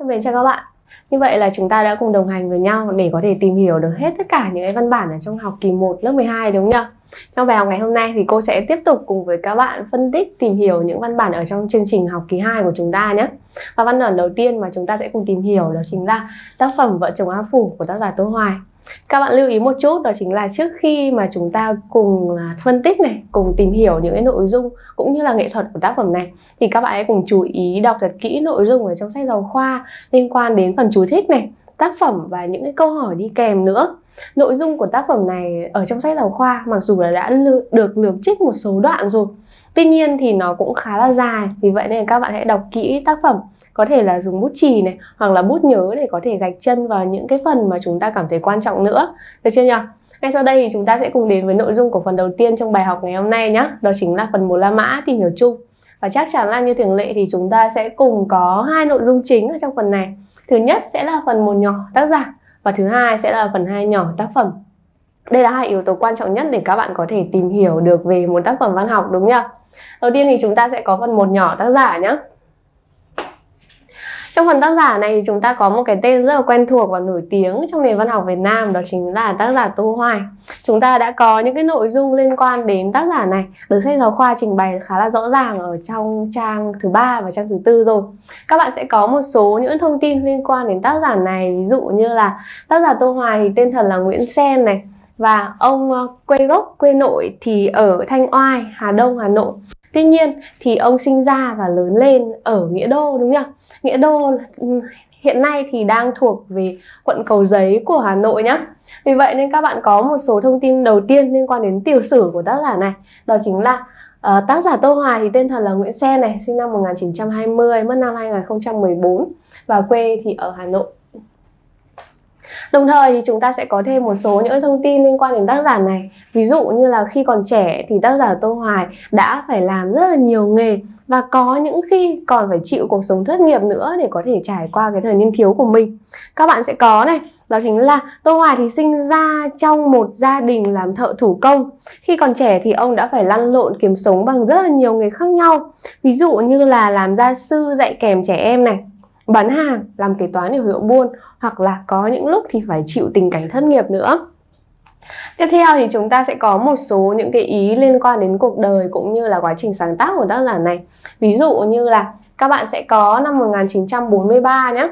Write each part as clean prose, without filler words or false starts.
mến chào các bạn. Như vậy là chúng ta đã cùng đồng hành với nhau để có thể tìm hiểu được hết tất cả những cái văn bản ở trong học kỳ 1 lớp 12 đúng không nhỉ? Trong bài học ngày hôm nay thì cô sẽ tiếp tục cùng với các bạn phân tích tìm hiểu những văn bản ở trong chương trình học kỳ 2 của chúng ta nhé. Và văn bản đầu tiên mà chúng ta sẽ cùng tìm hiểu đó chính là tác phẩm Vợ chồng A Phủ của tác giả Tô Hoài. Các bạn lưu ý một chút, đó chính là trước khi mà chúng ta cùng phân tích này, cùng tìm hiểu những cái nội dung cũng như là nghệ thuật của tác phẩm này, thì các bạn hãy cùng chú ý đọc thật kỹ nội dung ở trong sách giáo khoa liên quan đến phần chú thích này, tác phẩm và những cái câu hỏi đi kèm nữa. Nội dung của tác phẩm này ở trong sách giáo khoa mặc dù là đã được lược trích một số đoạn rồi, tuy nhiên thì nó cũng khá là dài, vì vậy nên các bạn hãy đọc kỹ tác phẩm, có thể là dùng bút chì này hoặc là bút nhớ để có thể gạch chân vào những cái phần mà chúng ta cảm thấy quan trọng nữa, được chưa nhỉ? Ngay sau đây thì chúng ta sẽ cùng đến với nội dung của phần đầu tiên trong bài học ngày hôm nay nhé, đó chính là phần 1 La Mã tìm hiểu chung. Và chắc chắn là như thường lệ thì chúng ta sẽ cùng có hai nội dung chính ở trong phần này. Thứ nhất sẽ là phần 1 nhỏ tác giả và thứ hai sẽ là phần 2 nhỏ tác phẩm. Đây là hai yếu tố quan trọng nhất để các bạn có thể tìm hiểu được về một tác phẩm văn học, đúng không? Đầu tiên thì chúng ta sẽ có phần 1 nhỏ tác giả nhé. Trong phần tác giả này thì chúng ta có một cái tên rất là quen thuộc và nổi tiếng trong nền văn học Việt Nam, đó chính là tác giả Tô Hoài. Chúng ta đã có những cái nội dung liên quan đến tác giả này được sách giáo khoa trình bày khá là rõ ràng ở trong trang thứ 3 và trang thứ 4 rồi. Các bạn sẽ có một số những thông tin liên quan đến tác giả này, ví dụ như là tác giả Tô Hoài thì tên thật là Nguyễn Sen này, và ông quê gốc quê nội thì ở Thanh Oai, Hà Đông, Hà Nội. Tuy nhiên thì ông sinh ra và lớn lên ở Nghĩa Đô, đúng không? Nghĩa Đô hiện nay thì đang thuộc về quận Cầu Giấy của Hà Nội nhé. Vì vậy nên các bạn có một số thông tin đầu tiên liên quan đến tiểu sử của tác giả này. Đó chính là tác giả Tô Hoài thì tên thật là Nguyễn Sen này, sinh năm 1920, mất năm 2014 và quê thì ở Hà Nội. Đồng thời thì chúng ta sẽ có thêm một số những thông tin liên quan đến tác giả này. Ví dụ như là khi còn trẻ thì tác giả Tô Hoài đã phải làm rất là nhiều nghề, và có những khi còn phải chịu cuộc sống thất nghiệp nữa để có thể trải qua cái thời niên thiếu của mình. Các bạn sẽ có này, đó chính là Tô Hoài thì sinh ra trong một gia đình làm thợ thủ công. Khi còn trẻ thì ông đã phải lăn lộn kiếm sống bằng rất là nhiều nghề khác nhau. Ví dụ như là làm gia sư dạy kèm trẻ em này, bán hàng, làm kế toán ở hiệu buôn, hoặc là có những lúc thì phải chịu tình cảnh thất nghiệp nữa. Tiếp theo thì chúng ta sẽ có một số những cái ý liên quan đến cuộc đời cũng như là quá trình sáng tác của tác giả này. Ví dụ như là các bạn sẽ có năm 1943 nhé.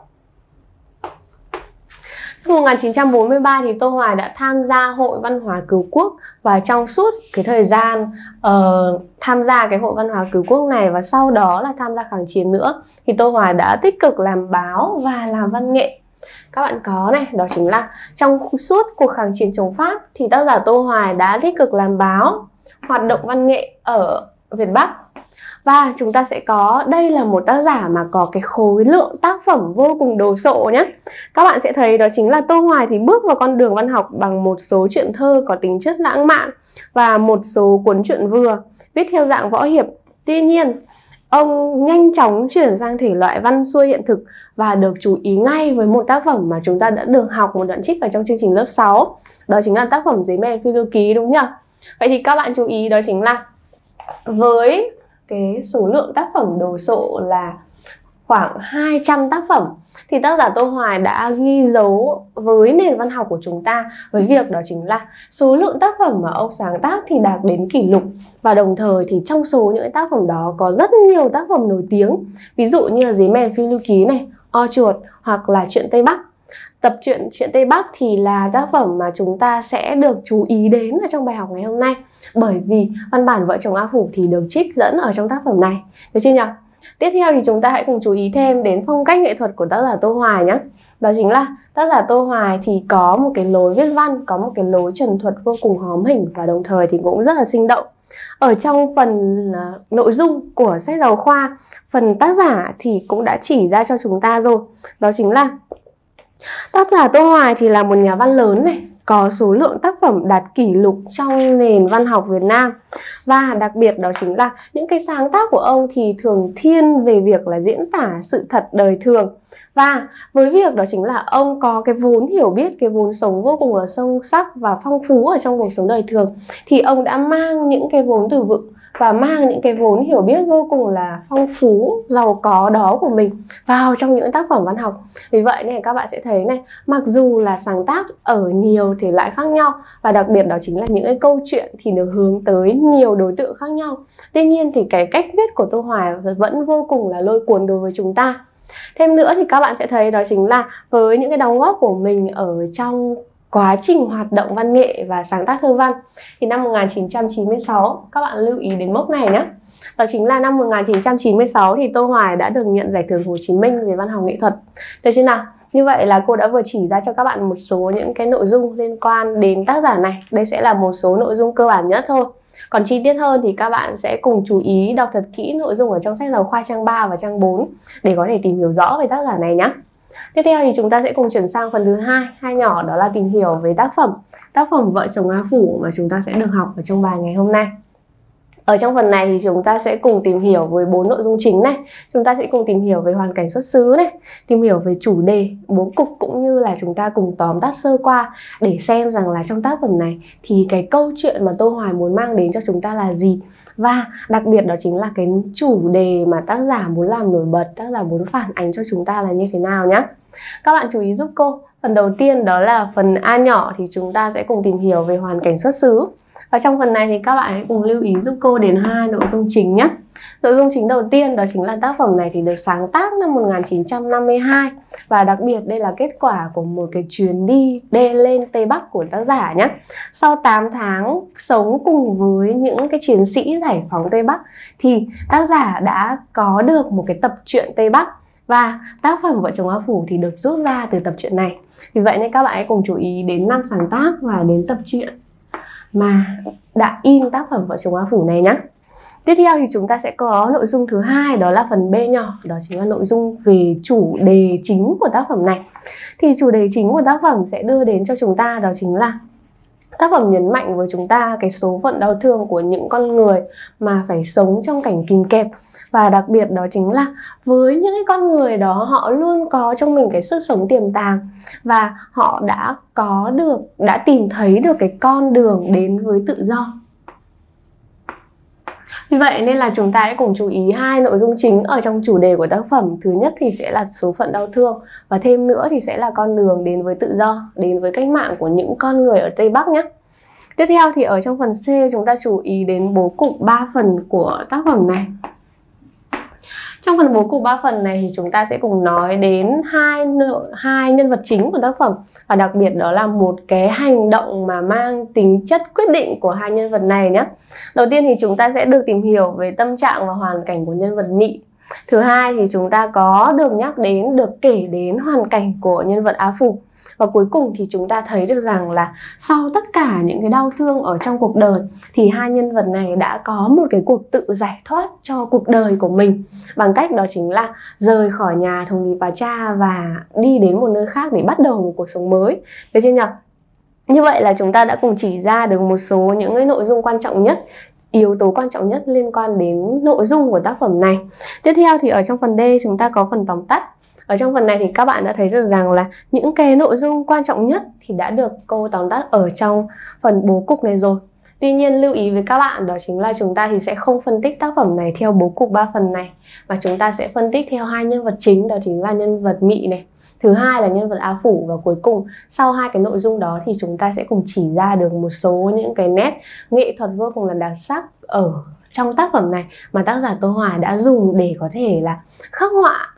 Năm 1943 thì Tô Hoài đã tham gia Hội Văn hóa Cứu Quốc, và trong suốt cái thời gian tham gia cái Hội Văn hóa Cứu Quốc này và sau đó là tham gia kháng chiến nữa thì Tô Hoài đã tích cực làm báo và làm văn nghệ. Các bạn có này, đó chính là trong suốt cuộc kháng chiến chống Pháp thì tác giả Tô Hoài đã tích cực làm báo, hoạt động văn nghệ ở Việt Bắc. Và chúng ta sẽ có, đây là một tác giả mà có cái khối lượng tác phẩm vô cùng đồ sộ nhé. Các bạn sẽ thấy đó chính là Tô Hoài thì bước vào con đường văn học bằng một số truyện thơ có tính chất lãng mạn và một số cuốn truyện vừa viết theo dạng võ hiệp. Tuy nhiên, ông nhanh chóng chuyển sang thể loại văn xuôi hiện thực và được chú ý ngay với một tác phẩm mà chúng ta đã được học một đoạn trích ở trong chương trình lớp 6. Đó chính là tác phẩm Giấy Mèn Phiêu Lưu Ký, đúng nhỉ? Vậy thì các bạn chú ý đó chính là với cái số lượng tác phẩm đồ sộ là khoảng 200 tác phẩm thì tác giả Tô Hoài đã ghi dấu với nền văn học của chúng ta với việc đó chính là số lượng tác phẩm mà ông sáng tác thì đạt đến kỷ lục, và đồng thời thì trong số những tác phẩm đó có rất nhiều tác phẩm nổi tiếng, ví dụ như là Giấy Mèn Phiêu Lưu Ký này, O Chuột hoặc là Truyện Tây Bắc. Tập truyện Truyện Tây Bắc thì là tác phẩm mà chúng ta sẽ được chú ý đến ở trong bài học ngày hôm nay, bởi vì văn bản Vợ chồng A Phủ thì được trích lẫn ở trong tác phẩm này, được chưa nhỉ? Tiếp theo thì chúng ta hãy cùng chú ý thêm đến phong cách nghệ thuật của tác giả Tô Hoài nhé. Đó chính là tác giả Tô Hoài thì có một cái lối viết văn, có một cái lối trần thuật vô cùng hóm hỉnh và đồng thời thì cũng rất là sinh động. Ở trong phần nội dung của sách giáo khoa, phần tác giả thì cũng đã chỉ ra cho chúng ta rồi. Đó chính là tác giả Tô Hoài thì là một nhà văn lớn này, có số lượng tác phẩm đạt kỷ lục trong nền văn học Việt Nam. Và đặc biệt đó chính là những cái sáng tác của ông thì thường thiên về việc là diễn tả sự thật đời thường. Và với việc đó chính là ông có cái vốn hiểu biết, cái vốn sống vô cùng là sâu sắc và phong phú ở trong cuộc sống đời thường, thì ông đã mang những cái vốn từ vựng và mang những cái vốn hiểu biết vô cùng là phong phú, giàu có đó của mình vào trong những tác phẩm văn học. Vì vậy này các bạn sẽ thấy này, mặc dù là sáng tác ở nhiều thể loại khác nhau, và đặc biệt đó chính là những cái câu chuyện thì được hướng tới nhiều đối tượng khác nhau, tuy nhiên thì cái cách viết của Tô Hoài vẫn vô cùng là lôi cuốn đối với chúng ta. Thêm nữa thì các bạn sẽ thấy đó chính là với những cái đóng góp của mình ở trong quá trình hoạt động văn nghệ và sáng tác thơ văn, thì năm 1996 các bạn lưu ý đến mốc này nhé. Đó chính là năm 1996 thì Tô Hoài đã được nhận giải thưởng Hồ Chí Minh về văn học nghệ thuật. Được chưa nào? Như vậy là cô đã vừa chỉ ra cho các bạn một số những cái nội dung liên quan đến tác giả này. Đây sẽ là một số nội dung cơ bản nhất thôi. Còn chi tiết hơn thì các bạn sẽ cùng chú ý đọc thật kỹ nội dung ở trong sách giáo khoa trang 3 và trang 4 để có thể tìm hiểu rõ về tác giả này nhé. Tiếp theo thì chúng ta sẽ cùng chuyển sang phần thứ hai nhỏ, đó là tìm hiểu về tác phẩm Vợ chồng A Phủ mà chúng ta sẽ được học ở trong bài ngày hôm nay. Ở trong phần này thì chúng ta sẽ cùng tìm hiểu với 4 nội dung chính này. Chúng ta sẽ cùng tìm hiểu về hoàn cảnh xuất xứ này, tìm hiểu về chủ đề, bố cục, cũng như là chúng ta cùng tóm tắt sơ qua để xem rằng là trong tác phẩm này thì cái câu chuyện mà Tô Hoài muốn mang đến cho chúng ta là gì. Và đặc biệt đó chính là cái chủ đề mà tác giả muốn làm nổi bật, tác giả muốn phản ánh cho chúng ta là như thế nào nhé. Các bạn chú ý giúp cô. Phần đầu tiên đó là phần A nhỏ thì chúng ta sẽ cùng tìm hiểu về hoàn cảnh xuất xứ. Và trong phần này thì các bạn hãy cùng lưu ý giúp cô đến 2 nội dung chính nhé. Nội dung chính đầu tiên đó chính là tác phẩm này thì được sáng tác năm 1952. Và đặc biệt đây là kết quả của một cái chuyến đi lên Tây Bắc của tác giả nhé. Sau 8 tháng sống cùng với những cái chiến sĩ giải phóng Tây Bắc thì tác giả đã có được một cái tập truyện Tây Bắc. Và tác phẩm Vợ chồng A Phủ thì được rút ra từ tập truyện này. Vì vậy nên các bạn hãy cùng chú ý đến năm sáng tác và đến tập truyện mà đã in tác phẩm Vợ chồng A Phủ này nhé. Tiếp theo thì chúng ta sẽ có nội dung thứ hai, đó là phần B nhỏ, đó chính là nội dung về chủ đề chính của tác phẩm này. Thì chủ đề chính của tác phẩm sẽ đưa đến cho chúng ta đó chính là tác phẩm nhấn mạnh với chúng ta cái số phận đau thương của những con người mà phải sống trong cảnh kìm kẹp. Và đặc biệt đó chính là với những cái con người đó, họ luôn có trong mình cái sức sống tiềm tàng và họ đã tìm thấy được cái con đường đến với tự do. Vì vậy nên là chúng ta hãy cùng chú ý 2 nội dung chính ở trong chủ đề của tác phẩm. Thứ nhất thì sẽ là số phận đau thương, và thêm nữa thì sẽ là con đường đến với tự do, đến với cách mạng của những con người ở Tây Bắc nhé. Tiếp theo thì ở trong phần C chúng ta chú ý đến bố cục 3 phần của tác phẩm này. Trong phần bố cục 3 phần này thì chúng ta sẽ cùng nói đến hai nhân vật chính của tác phẩm, và đặc biệt đó là một cái hành động mà mang tính chất quyết định của 2 nhân vật này nhé. Đầu tiên thì chúng ta sẽ được tìm hiểu về tâm trạng và hoàn cảnh của nhân vật Mị. Thứ hai thì chúng ta có được kể đến hoàn cảnh của nhân vật Á Phủ. Và cuối cùng thì chúng ta thấy được rằng là sau tất cả những cái đau thương ở trong cuộc đời thì 2 nhân vật này đã có một cái cuộc tự giải thoát cho cuộc đời của mình, bằng cách đó chính là rời khỏi nhà Thùng Lì Bà Cha và đi đến một nơi khác để bắt đầu một cuộc sống mới. Được chưa nhỉ? Như vậy là chúng ta đã cùng chỉ ra được một số những cái nội dung quan trọng nhất, yếu tố quan trọng nhất liên quan đến nội dung của tác phẩm này. Tiếp theo thì ở trong phần D chúng ta có phần tóm tắt. Ở trong phần này thì các bạn đã thấy được rằng là những cái nội dung quan trọng nhất thì đã được cô tóm tắt ở trong phần bố cục này rồi. Tuy nhiên lưu ý với các bạn đó chính là chúng ta thì sẽ không phân tích tác phẩm này theo bố cục 3 phần này, mà chúng ta sẽ phân tích theo 2 nhân vật chính, đó chính là nhân vật Mị này, thứ hai là nhân vật Á Phủ, và cuối cùng sau 2 cái nội dung đó thì chúng ta sẽ cùng chỉ ra được một số những cái nét nghệ thuật vô cùng là đặc sắc ở trong tác phẩm này mà tác giả Tô Hoài đã dùng để có thể là khắc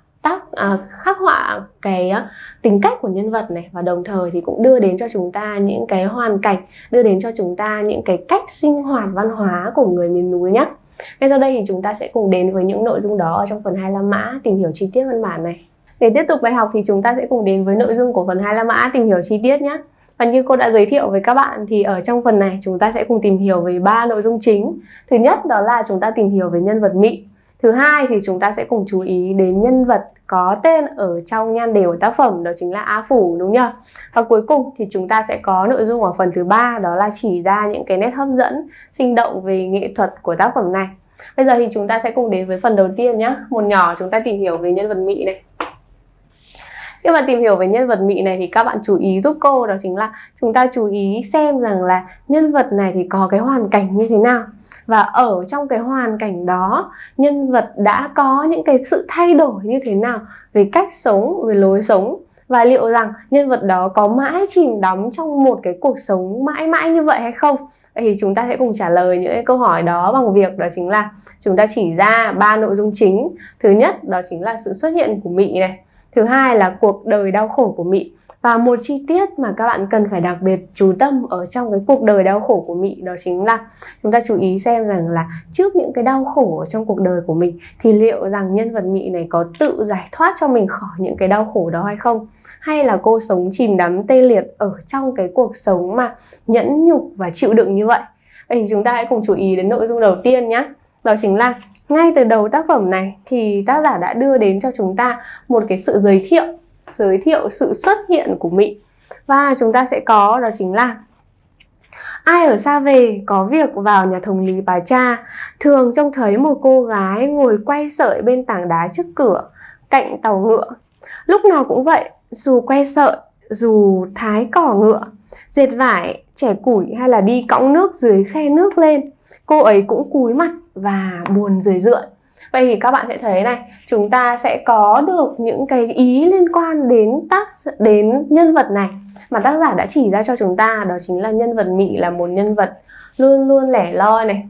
họa cái tính cách của nhân vật này, và đồng thời thì cũng đưa đến cho chúng ta những cái hoàn cảnh, đưa đến cho chúng ta những cái cách sinh hoạt văn hóa của người miền núi nhé. Ngay sau đây thì chúng ta sẽ cùng đến với những nội dung đó ở trong phần 25 mã tìm hiểu chi tiết văn bản này. Để tiếp tục bài học thì chúng ta sẽ cùng đến với nội dung của phần 25 mã tìm hiểu chi tiết nhé. Và như cô đã giới thiệu với các bạn thì ở trong phần này chúng ta sẽ cùng tìm hiểu về 3 nội dung chính. Thứ nhất đó là chúng ta tìm hiểu về nhân vật Mị. Thứ hai thì chúng ta sẽ cùng chú ý đến nhân vật có tên ở trong nhan đề của tác phẩm, đó chính là Á Phủ, đúng nhỉ? Và cuối cùng thì chúng ta sẽ có nội dung ở phần thứ 3, đó là chỉ ra những cái nét hấp dẫn, sinh động về nghệ thuật của tác phẩm này. Bây giờ thì chúng ta sẽ cùng đến với phần đầu tiên nhé. Một nhỏ chúng ta tìm hiểu về nhân vật Mị này. Khi mà tìm hiểu về nhân vật Mị này thì các bạn chú ý giúp cô, đó chính là chúng ta chú ý xem rằng là nhân vật này thì có cái hoàn cảnh như thế nào. và ở trong cái hoàn cảnh đó nhân vật đã có những cái sự thay đổi như thế nào về cách sống, về lối sống, và liệu rằng nhân vật đó có mãi chìm đắm trong một cái cuộc sống mãi mãi như vậy hay không. Vậy thì chúng ta sẽ cùng trả lời những cái câu hỏi đó bằng việc đó chính là chúng ta chỉ ra 3 nội dung chính. Thứ nhất đó chính là sự xuất hiện của Mị này. Thứ hai là cuộc đời đau khổ của Mị. Và một chi tiết mà các bạn cần phải đặc biệt chú tâm ở trong cái cuộc đời đau khổ của Mị đó chính là chúng ta chú ý xem rằng là trước những cái đau khổ ở trong cuộc đời của mình thì liệu rằng nhân vật Mị này có tự giải thoát cho mình khỏi những cái đau khổ đó hay không? Hay là cô sống chìm đắm tê liệt ở trong cái cuộc sống mà nhẫn nhục và chịu đựng như vậy? Vậy thì chúng ta hãy cùng chú ý đến nội dung đầu tiên nhé. Đó chính là ngay từ đầu tác phẩm này thì tác giả đã đưa đến cho chúng ta một cái sự giới thiệu sự xuất hiện của Mị. Và chúng ta sẽ có đó chính là ai ở xa về có việc vào nhà thống lý Bà Cha, thường trông thấy một cô gái ngồi quay sợi bên tảng đá trước cửa cạnh tàu ngựa. Lúc nào cũng vậy, dù quay sợi, dù thái cỏ ngựa, dệt vải, chẻ củi hay là đi cõng nước dưới khe nước lên, cô ấy cũng cúi mặt và buồn rười rượi. Vậy thì các bạn sẽ thấy này, chúng ta sẽ có được những cái ý liên quan đến nhân vật này mà tác giả đã chỉ ra cho chúng ta. Đó chính là nhân vật Mị là một nhân vật luôn luôn lẻ loi này,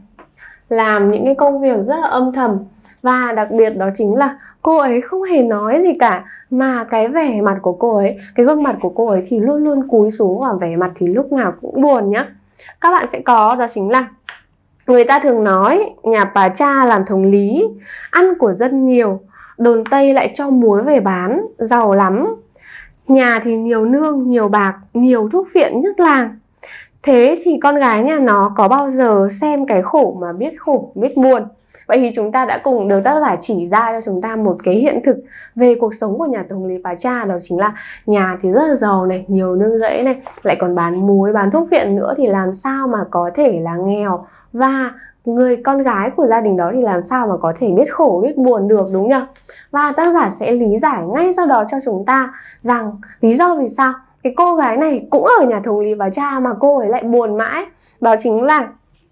làm những cái công việc rất là âm thầm. Và đặc biệt đó chính là cô ấy không hề nói gì cả, mà cái vẻ mặt của cô ấy, cái gương mặt của cô ấy thì luôn luôn cúi xuống và vẻ mặt thì lúc nào cũng buồn nhá. Các bạn sẽ có đó chính là người ta thường nói nhà Bà Cha làm thống lý, ăn của dân nhiều, đồn Tây lại cho muối về bán, giàu lắm. Nhà thì nhiều nương, nhiều bạc, nhiều thuốc phiện nhất làng. Thế thì con gái nhà nó có bao giờ xem cái khổ mà biết khổ, biết buồn? Vậy thì chúng ta đã cùng được tác giả chỉ ra cho chúng ta một cái hiện thực về cuộc sống của nhà thống lý Bà Cha. Đó chính là nhà thì rất là giàu này, nhiều nương rẫy này, lại còn bán muối, bán thuốc phiện nữa, thì làm sao mà có thể là nghèo. Và người con gái của gia đình đó thì làm sao mà có thể biết khổ, biết buồn được, đúng không? Và tác giả sẽ lý giải ngay sau đó cho chúng ta rằng lý do vì sao cái cô gái này cũng ở nhà thống lý Bà Cha mà cô ấy lại buồn mãi. Đó chính là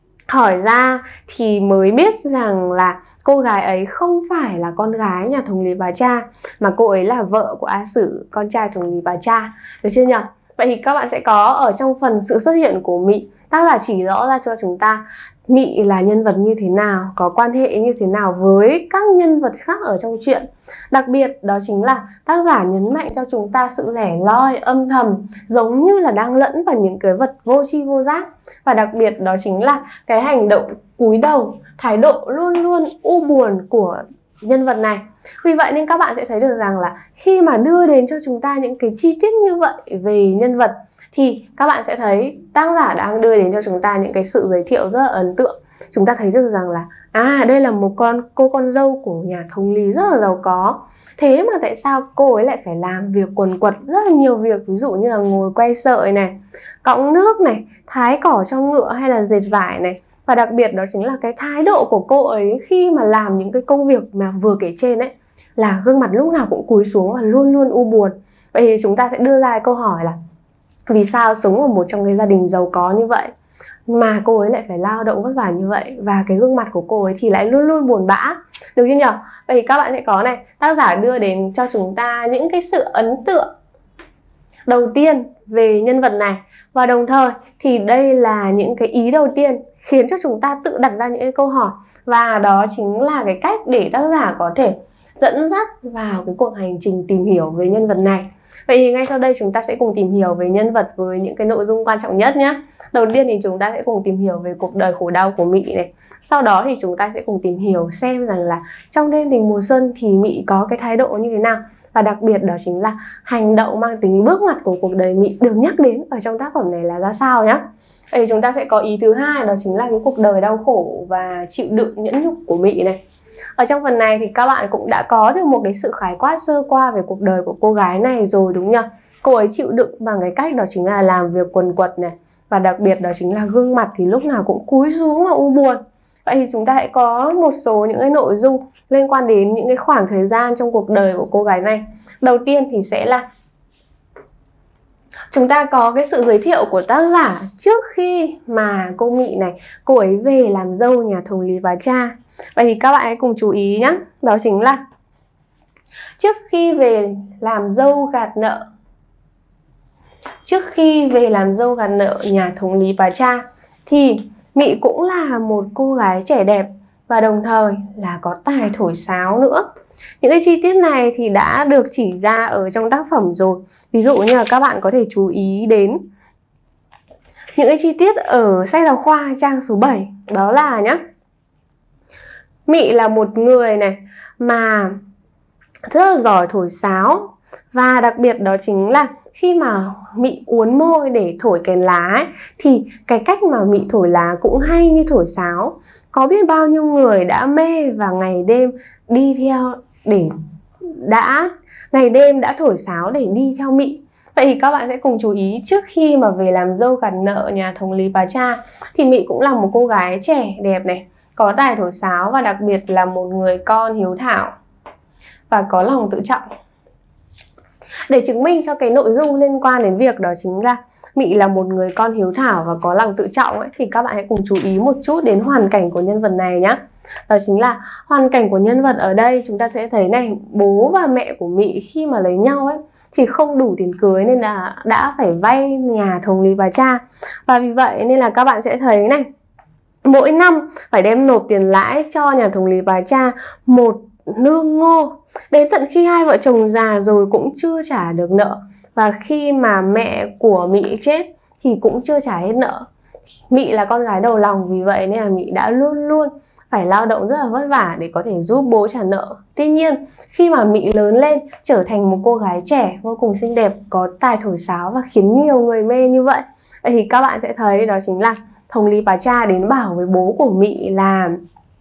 hỏi ra thì mới biết rằng là cô gái ấy không phải là con gái nhà thống lý Bà Cha, mà cô ấy là vợ của A Sử, con trai thống lý Bà Cha. Được chưa nhỉ? Vậy thì các bạn sẽ có ở trong phần sự xuất hiện của Mị, tác giả chỉ rõ ra cho chúng ta Mị là nhân vật như thế nào, có quan hệ như thế nào với các nhân vật khác ở trong truyện. Đặc biệt đó chính là tác giả nhấn mạnh cho chúng ta sự lẻ loi, âm thầm, giống như là đang lẫn vào những cái vật vô tri vô giác. Và đặc biệt đó chính là cái hành động cúi đầu, thái độ luôn luôn u buồn của nhân vật này. Vì vậy nên các bạn sẽ thấy được rằng là khi mà đưa đến cho chúng ta những cái chi tiết như vậy về nhân vật thì các bạn sẽ thấy tác giả đang đưa đến cho chúng ta những cái sự giới thiệu rất là ấn tượng. Chúng ta thấy được rằng là đây là một cô con dâu của nhà thống lý rất là giàu có. Thế mà tại sao cô ấy lại phải làm việc quần quật rất là nhiều việc, ví dụ như là ngồi quay sợi này, cõng nước này, thái cỏ cho ngựa hay là dệt vải này. Và đặc biệt đó chính là cái thái độ của cô ấy khi mà làm những cái công việc mà vừa kể trên ấy, là gương mặt lúc nào cũng cúi xuống và luôn luôn u buồn. Vậy thì chúng ta sẽ đưa ra câu hỏi là vì sao sống ở một trong cái gia đình giàu có như vậy mà cô ấy lại phải lao động vất vả như vậy, và cái gương mặt của cô ấy thì lại luôn luôn buồn bã, được chưa nhỉ? Vậy thì các bạn sẽ có này, tác giả đưa đến cho chúng ta những cái sự ấn tượng đầu tiên về nhân vật này, và đồng thời thì đây là những cái ý đầu tiên khiến cho chúng ta tự đặt ra những cái câu hỏi, và đó chính là cái cách để tác giả có thể dẫn dắt vào cái cuộc hành trình tìm hiểu về nhân vật này. Vậy thì ngay sau đây chúng ta sẽ cùng tìm hiểu về nhân vật với những cái nội dung quan trọng nhất nhé. Đầu tiên thì chúng ta sẽ cùng tìm hiểu về cuộc đời khổ đau của Mị này. Sau đó thì chúng ta sẽ cùng tìm hiểu xem rằng là trong đêm tình mùa xuân thì Mị có cái thái độ như thế nào. Và đặc biệt đó chính là hành động mang tính bước ngoặt của cuộc đời Mị được nhắc đến ở trong tác phẩm này là ra sao nhé. Vậy thì chúng ta sẽ có ý thứ hai, đó chính là cái cuộc đời đau khổ và chịu đựng nhẫn nhục của Mị này. Ở trong phần này thì các bạn cũng đã có được một cái sự khái quát sơ qua về cuộc đời của cô gái này rồi, đúng nhỉ? Cô ấy chịu đựng bằng cái cách đó chính là làm việc quần quật này, và đặc biệt đó chính là gương mặt thì lúc nào cũng cúi xuống và u buồn. Vậy thì chúng ta hãy có một số những cái nội dung liên quan đến những cái khoảng thời gian trong cuộc đời của cô gái này. Đầu tiên thì sẽ là Chúng ta có cái sự giới thiệu của tác giả trước khi mà cô Mị này, cô ấy về làm dâu nhà thống lý Bá Cha. Vậy thì các bạn hãy cùng chú ý nhé. Đó chính là trước khi về làm dâu gạt nợ, trước khi về làm dâu gạt nợ nhà thống lý Bá Cha thì Mị cũng là một cô gái trẻ đẹp và đồng thời là có tài thổi sáo nữa. Những cái chi tiết này thì đã được chỉ ra ở trong tác phẩm rồi. Ví dụ như là các bạn có thể chú ý đến những cái chi tiết ở sách giáo khoa trang số 7. Đó là nhá, Mị là một người này mà rất là giỏi thổi sáo. Và đặc biệt đó chính là khi mà Mị uốn môi để thổi kèn lá ấy, thì cái cách mà Mị thổi lá cũng hay như thổi sáo. Có biết bao nhiêu người đã mê và ngày đêm đi theo để ngày đêm đã thổi sáo để đi theo Mị. Vậy thì các bạn sẽ cùng chú ý, trước khi mà về làm dâu gặt nợ nhà thống lý Bá Cha thì Mị cũng là một cô gái trẻ đẹp này, có tài thổi sáo và đặc biệt là một người con hiếu thảo và có lòng tự trọng. Để chứng minh cho cái nội dung liên quan đến việc đó chính là Mị là một người con hiếu thảo và có lòng tự trọng ấy, thì các bạn hãy cùng chú ý một chút đến hoàn cảnh của nhân vật này nhé. Đó chính là hoàn cảnh của nhân vật ở đây chúng ta sẽ thấy này, bố và mẹ của Mị khi mà lấy nhau ấy thì không đủ tiền cưới nên là đã phải vay nhà thống lý Bá Cha. Và vì vậy nên là các bạn sẽ thấy này, mỗi năm phải đem nộp tiền lãi cho nhà thống lý Bá Cha một nương ngô. Đến tận khi hai vợ chồng già rồi cũng chưa trả được nợ. Và khi mà mẹ của Mị chết thì cũng chưa trả hết nợ. Mị là con gái đầu lòng, vì vậy nên là Mị đã luôn luôn phải lao động rất là vất vả để có thể giúp bố trả nợ. Tuy nhiên khi mà Mị lớn lên trở thành một cô gái trẻ vô cùng xinh đẹp, có tài thổi sáo và khiến nhiều người mê như vậy, vậy thì các bạn sẽ thấy đó chính là thống lý Bá Cha đến bảo với bố của Mị là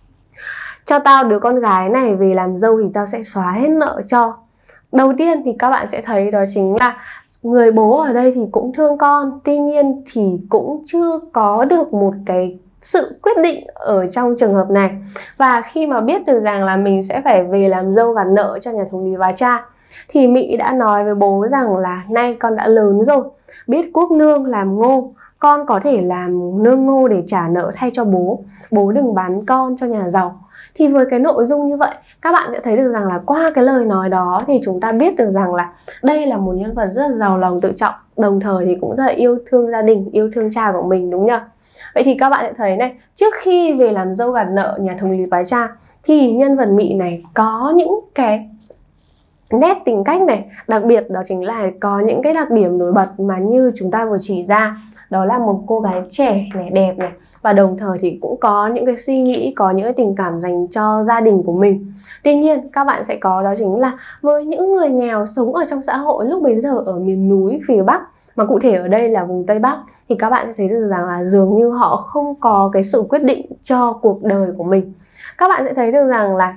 cho tao đứa con gái này về làm dâu thì tao sẽ xóa hết nợ cho. Đầu tiên thì các bạn sẽ thấy đó chính là người bố ở đây thì cũng thương con, tuy nhiên thì cũng chưa có được một cái sự quyết định ở trong trường hợp này. Và khi mà biết được rằng là mình sẽ phải về làm dâu gặt nợ cho nhà thống lý Bá Cha thì Mị đã nói với bố rằng là nay con đã lớn rồi, biết cuốc nương làm ngô, con có thể làm nương ngô để trả nợ thay cho bố. Bố đừng bán con cho nhà giàu. Thì với cái nội dung như vậy, các bạn sẽ thấy được rằng là qua cái lời nói đó thì chúng ta biết được rằng là đây là một nhân vật rất là giàu lòng tự trọng, đồng thời thì cũng rất là yêu thương gia đình, yêu thương cha của mình, đúng nhỉ? Vậy thì các bạn sẽ thấy này, trước khi về làm dâu gặt nợ nhà thống lý Bá Cha thì nhân vật Mị này có những cái nét tính cách này, đặc biệt đó chính là có những cái đặc điểm nổi bật mà như chúng ta vừa chỉ ra. Đó là một cô gái trẻ này, đẹp này, và đồng thời thì cũng có những cái suy nghĩ, có những cái tình cảm dành cho gia đình của mình. Tuy nhiên các bạn sẽ có đó chính là với những người nghèo sống ở trong xã hội lúc bấy giờ ở miền núi phía Bắc, mà cụ thể ở đây là vùng Tây Bắc, thì các bạn sẽ thấy được rằng là dường như họ không có cái sự quyết định cho cuộc đời của mình. Các bạn sẽ thấy được rằng là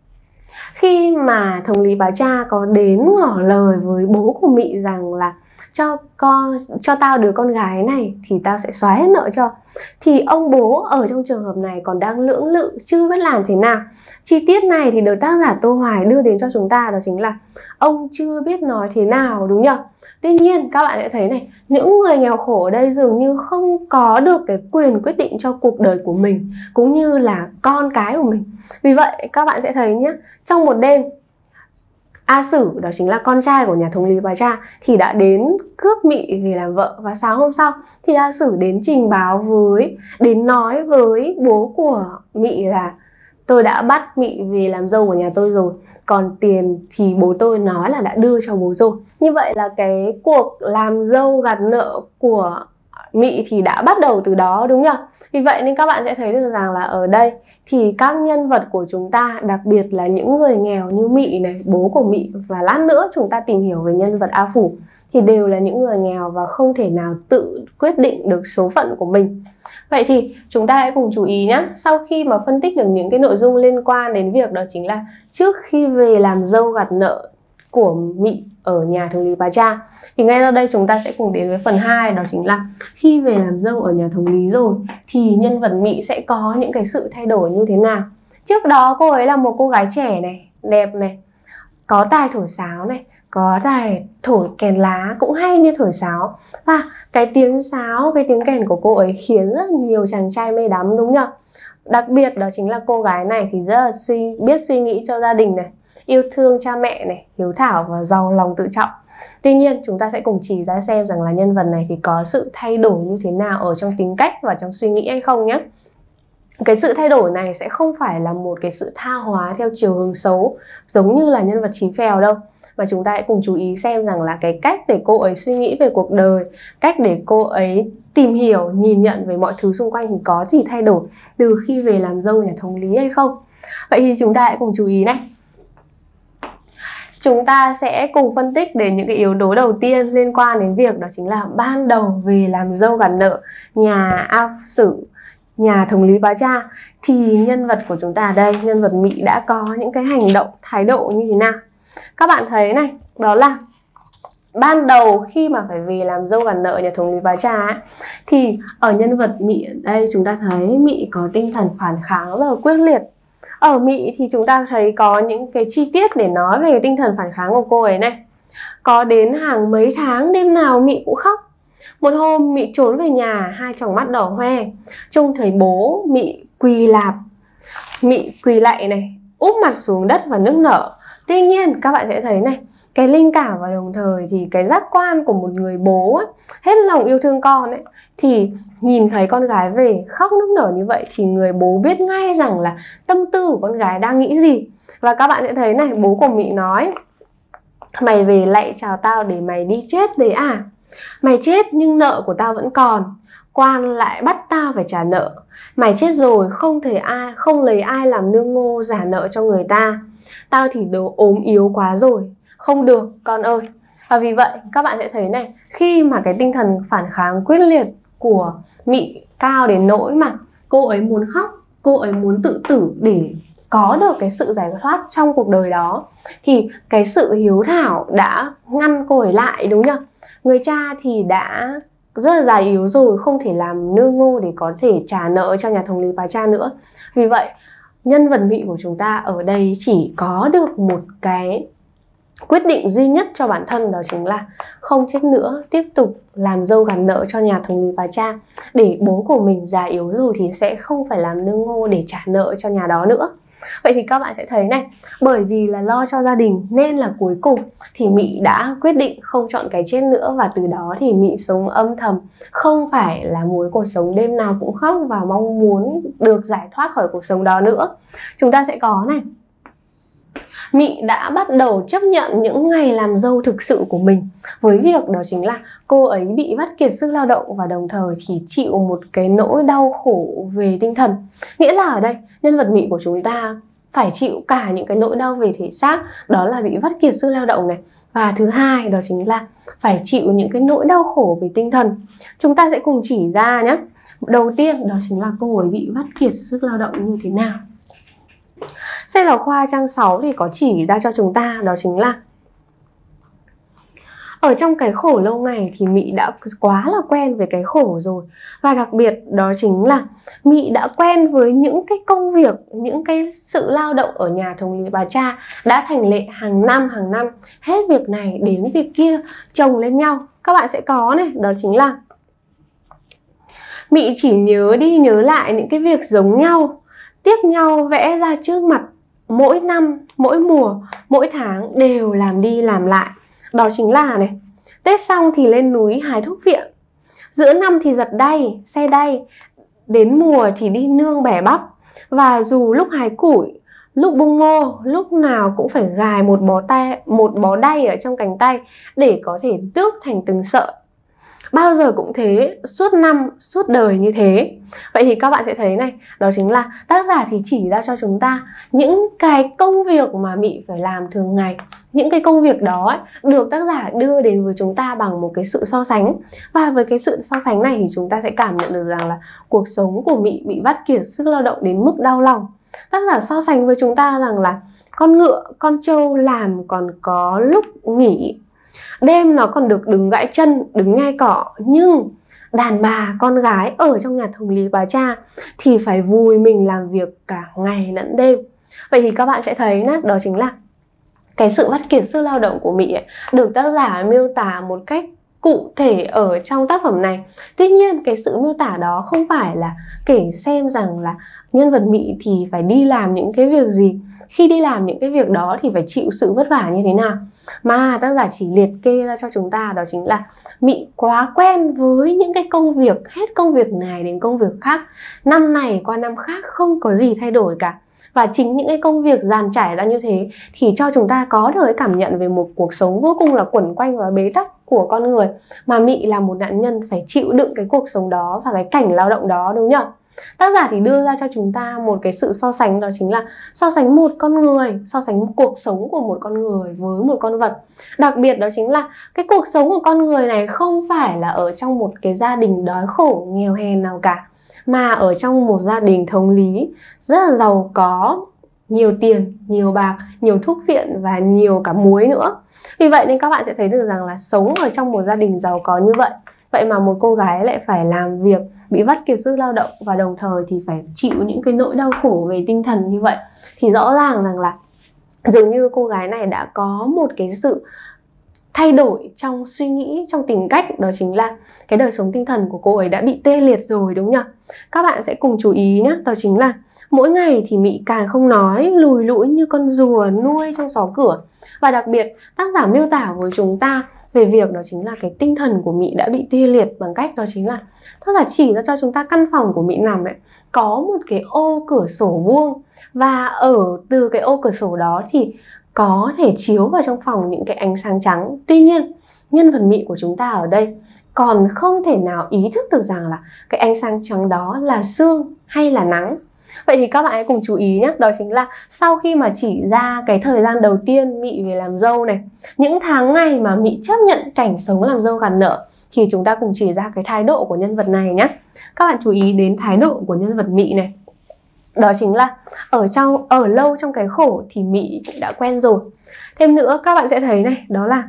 khi mà thống lý Bá Cha có đến ngỏ lời với bố của Mị rằng là cho tao đứa con gái này thì tao sẽ xóa hết nợ cho, thì ông bố ở trong trường hợp này còn đang lưỡng lự chưa biết làm thế nào. Chi tiết này thì được tác giả Tô Hoài đưa đến cho chúng ta, đó chính là ông chưa biết nói thế nào, đúng nhỉ? Tuy nhiên các bạn sẽ thấy này, những người nghèo khổ ở đây dường như không có được cái quyền quyết định cho cuộc đời của mình cũng như là con cái của mình. Vì vậy các bạn sẽ thấy nhé, trong một đêm A Sử, đó chính là con trai của nhà thống lý Bá Cha, thì đã đến cướp Mị về làm vợ. Và sáng hôm sau thì A Sử đến đến nói với bố của Mị là tôi đã bắt Mị về làm dâu của nhà tôi rồi, còn tiền thì bố tôi nói là đã đưa cho bố rồi. Như vậy là cái cuộc làm dâu gặt nợ của Mị thì đã bắt đầu từ đó, đúng nhỉ? Vì vậy nên các bạn sẽ thấy được rằng là ở đây thì các nhân vật của chúng ta, đặc biệt là những người nghèo như Mị này, bố của Mị, và lát nữa chúng ta tìm hiểu về nhân vật A Phủ, thì đều là những người nghèo và không thể nào tự quyết định được số phận của mình. Vậy thì chúng ta hãy cùng chú ý nhé. Sau khi mà phân tích được những cái nội dung liên quan đến việc đó chính là trước khi về làm dâu gặt nợ của Mị ở nhà thống lý Bá Cha, thì ngay sau đây chúng ta sẽ cùng đến với phần 2, đó chính là khi về làm dâu ở nhà thống lý rồi thì nhân vật Mị sẽ có những cái sự thay đổi như thế nào. Trước đó cô ấy là một cô gái trẻ này, đẹp này, có tài thổi sáo này, có tài thổi kèn lá cũng hay như thổi sáo. Và cái tiếng sáo, cái tiếng kèn của cô ấy khiến rất nhiều chàng trai mê đắm, đúng nhỉ? Đặc biệt đó chính là cô gái này thì rất là biết suy nghĩ cho gia đình này, yêu thương cha mẹ này, hiếu thảo và giàu lòng tự trọng. Tuy nhiên chúng ta sẽ cùng chỉ ra xem rằng là nhân vật này thì có sự thay đổi như thế nào ở trong tính cách và trong suy nghĩ hay không nhé. Cái sự thay đổi này sẽ không phải là một cái sự tha hóa theo chiều hướng xấu giống như là nhân vật Chí Phèo đâu, mà chúng ta hãy cùng chú ý xem rằng là cái cách để cô ấy suy nghĩ về cuộc đời, cách để cô ấy tìm hiểu, nhìn nhận về mọi thứ xung quanh thì có gì thay đổi từ khi về làm dâu nhà thống lý hay không. Vậy thì chúng ta hãy cùng chú ý này. Chúng ta sẽ cùng phân tích đến những cái yếu tố đầu tiên liên quan đến việc đó chính là ban đầu về làm dâu gả nợ nhà A Sử, nhà thống lý Bá Cha, thì nhân vật của chúng ta đây, nhân vật Mị đã có những cái hành động, thái độ như thế nào. Các bạn thấy này, đó là ban đầu khi mà phải về làm dâu gả nợ nhà thống lý Bá Cha ấy, thì ở nhân vật Mị ở đây chúng ta thấy Mị có tinh thần phản kháng rất là quyết liệt. Ở Mị thì chúng ta thấy có những cái chi tiết để nói về tinh thần phản kháng của cô ấy này. Có đến hàng mấy tháng đêm nào Mị cũng khóc. Một hôm Mị trốn về nhà, hai tròng mắt đỏ hoe, trông thấy bố Mị quỳ lạp. Mị quỳ lạy này, úp mặt xuống đất và nức nở. Tuy nhiên các bạn sẽ thấy này, cái linh cảm và đồng thời thì cái giác quan của một người bố ấy, hết lòng yêu thương con ấy, thì nhìn thấy con gái về khóc nức nở như vậy thì người bố biết ngay rằng là tâm tư của con gái đang nghĩ gì. Và các bạn sẽ thấy này, bố của Mị nói: mày về lạy chào tao để mày đi chết đấy à? Mày chết nhưng nợ của tao vẫn còn, quan lại bắt tao phải trả nợ. Mày chết rồi không lấy ai làm nương ngô giả nợ cho người ta. Tao thì đồ ốm yếu quá rồi, không được con ơi. Và vì vậy các bạn sẽ thấy này, khi mà cái tinh thần phản kháng quyết liệt của Mị cao đến nỗi mà cô ấy muốn khóc, cô ấy muốn tự tử để có được cái sự giải thoát trong cuộc đời đó, thì cái sự hiếu thảo đã ngăn cô ấy lại, đúng nhỉ? Người cha thì đã rất là già yếu rồi, không thể làm nương ngô để có thể trả nợ cho nhà thống lý Bá Cha nữa. Vì vậy nhân vật Mị của chúng ta ở đây chỉ có được một cái quyết định duy nhất cho bản thân, đó chính là không chết nữa, tiếp tục làm dâu gả nợ cho nhà thống lý Bá Cha, để bố của mình già yếu rồi thì sẽ không phải làm nương ngô để trả nợ cho nhà đó nữa. Vậy thì các bạn sẽ thấy này, bởi vì là lo cho gia đình nên là cuối cùng thì Mị đã quyết định không chọn cái chết nữa, và từ đó thì Mị sống âm thầm, không phải là muốn cuộc sống đêm nào cũng khóc và mong muốn được giải thoát khỏi cuộc sống đó nữa. Chúng ta sẽ có này, Mị đã bắt đầu chấp nhận những ngày làm dâu thực sự của mình với việc đó chính là cô ấy bị vắt kiệt sức lao động và đồng thời thì chịu một cái nỗi đau khổ về tinh thần. Nghĩa là ở đây nhân vật Mị của chúng ta phải chịu cả những cái nỗi đau về thể xác, đó là bị vắt kiệt sức lao động này, và thứ hai đó chính là phải chịu những cái nỗi đau khổ về tinh thần. Chúng ta sẽ cùng chỉ ra nhé. Đầu tiên đó chính là cô ấy bị vắt kiệt sức lao động như thế nào. Sách giáo khoa trang 6 thì có chỉ ra cho chúng ta, đó chính là ở trong cái khổ lâu ngày thì Mị đã quá là quen với cái khổ rồi. Và đặc biệt đó chính là Mị đã quen với những cái công việc, những cái sự lao động ở nhà thống lý Bá Cha đã thành lệ hàng năm, hết việc này đến việc kia chồng lên nhau. Các bạn sẽ có này, đó chính là Mị chỉ nhớ đi nhớ lại những cái việc giống nhau, tiếc nhau vẽ ra trước mặt, mỗi năm, mỗi mùa, mỗi tháng đều làm đi làm lại. Đó chính là này, Tết xong thì lên núi hái thuốc viện, giữa năm thì giật đay, xe đay, đến mùa thì đi nương bẻ bắp. Và dù lúc hái củi, lúc bung ngô, lúc nào cũng phải gài một bó đay ở trong cánh tay để có thể tước thành từng sợi. Bao giờ cũng thế, suốt năm, suốt đời như thế. Vậy thì các bạn sẽ thấy này, đó chính là tác giả thì chỉ ra cho chúng ta những cái công việc mà Mị phải làm thường ngày. Những cái công việc đó ấy, được tác giả đưa đến với chúng ta bằng một cái sự so sánh. Và với cái sự so sánh này thì chúng ta sẽ cảm nhận được rằng là cuộc sống của Mị bị vắt kiệt sức lao động đến mức đau lòng. Tác giả so sánh với chúng ta rằng là con ngựa, con trâu làm còn có lúc nghỉ, đêm nó còn được đứng gãi chân, đứng nhai cỏ, nhưng đàn bà, con gái ở trong nhà thống lý Bá Cha thì phải vùi mình làm việc cả ngày lẫn đêm. Vậy thì các bạn sẽ thấy đó chính là cái sự vắt kiệt sức lao động của Mị ấy, được tác giả miêu tả một cách cụ thể ở trong tác phẩm này. Tuy nhiên cái sự miêu tả đó không phải là kể xem rằng là nhân vật Mị thì phải đi làm những cái việc gì, khi đi làm những cái việc đó thì phải chịu sự vất vả như thế nào, mà tác giả chỉ liệt kê ra cho chúng ta đó chính là Mị quá quen với những cái công việc, hết công việc này đến công việc khác, năm này qua năm khác không có gì thay đổi cả. Và chính những cái công việc dàn trải ra như thế thì cho chúng ta có được cái cảm nhận về một cuộc sống vô cùng là quẩn quanh và bế tắc của con người, mà Mị là một nạn nhân phải chịu đựng cái cuộc sống đó và cái cảnh lao động đó, đúng nhỉ? Tác giả thì đưa ra cho chúng ta một cái sự so sánh, đó chính là so sánh một con người, so sánh cuộc sống của một con người với một con vật. Đặc biệt đó chính là cái cuộc sống của con người này không phải là ở trong một cái gia đình đói khổ nghèo hèn nào cả, mà ở trong một gia đình thống lý rất là giàu có, nhiều tiền, nhiều bạc, nhiều thuốc viện và nhiều cả muối nữa. Vì vậy nên các bạn sẽ thấy được rằng là sống ở trong một gia đình giàu có như vậy, vậy mà một cô gái lại phải làm việc, bị vắt kiệt sức lao động và đồng thời thì phải chịu những cái nỗi đau khổ về tinh thần như vậy, thì rõ ràng rằng là dường như cô gái này đã có một cái sự thay đổi trong suy nghĩ, trong tính cách, đó chính là cái đời sống tinh thần của cô ấy đã bị tê liệt rồi, đúng nhỉ? Các bạn sẽ cùng chú ý nhé, đó chính là mỗi ngày thì Mị càng không nói, lùi lũi như con rùa nuôi trong xó cửa. Và đặc biệt tác giả miêu tả với chúng ta về việc đó chính là cái tinh thần của Mị đã bị tê liệt bằng cách đó chính là tác giả chỉ ra cho chúng ta căn phòng của Mị nằm ấy có một cái ô cửa sổ vuông, và ở từ cái ô cửa sổ đó thì có thể chiếu vào trong phòng những cái ánh sáng trắng. Tuy nhiên nhân vật Mị của chúng ta ở đây còn không thể nào ý thức được rằng là cái ánh sáng trắng đó là sương hay là nắng. Vậy thì các bạn hãy cùng chú ý nhé, đó chính là sau khi mà chỉ ra cái thời gian đầu tiên Mị về làm dâu này, những tháng ngày mà Mị chấp nhận cảnh sống làm dâu gặt nợ, thì chúng ta cùng chỉ ra cái thái độ của nhân vật này nhé. Các bạn chú ý đến thái độ của nhân vật Mị này. Đó chính là ở lâu trong cái khổ thì Mị cũng đã quen rồi. Thêm nữa các bạn sẽ thấy này, đó là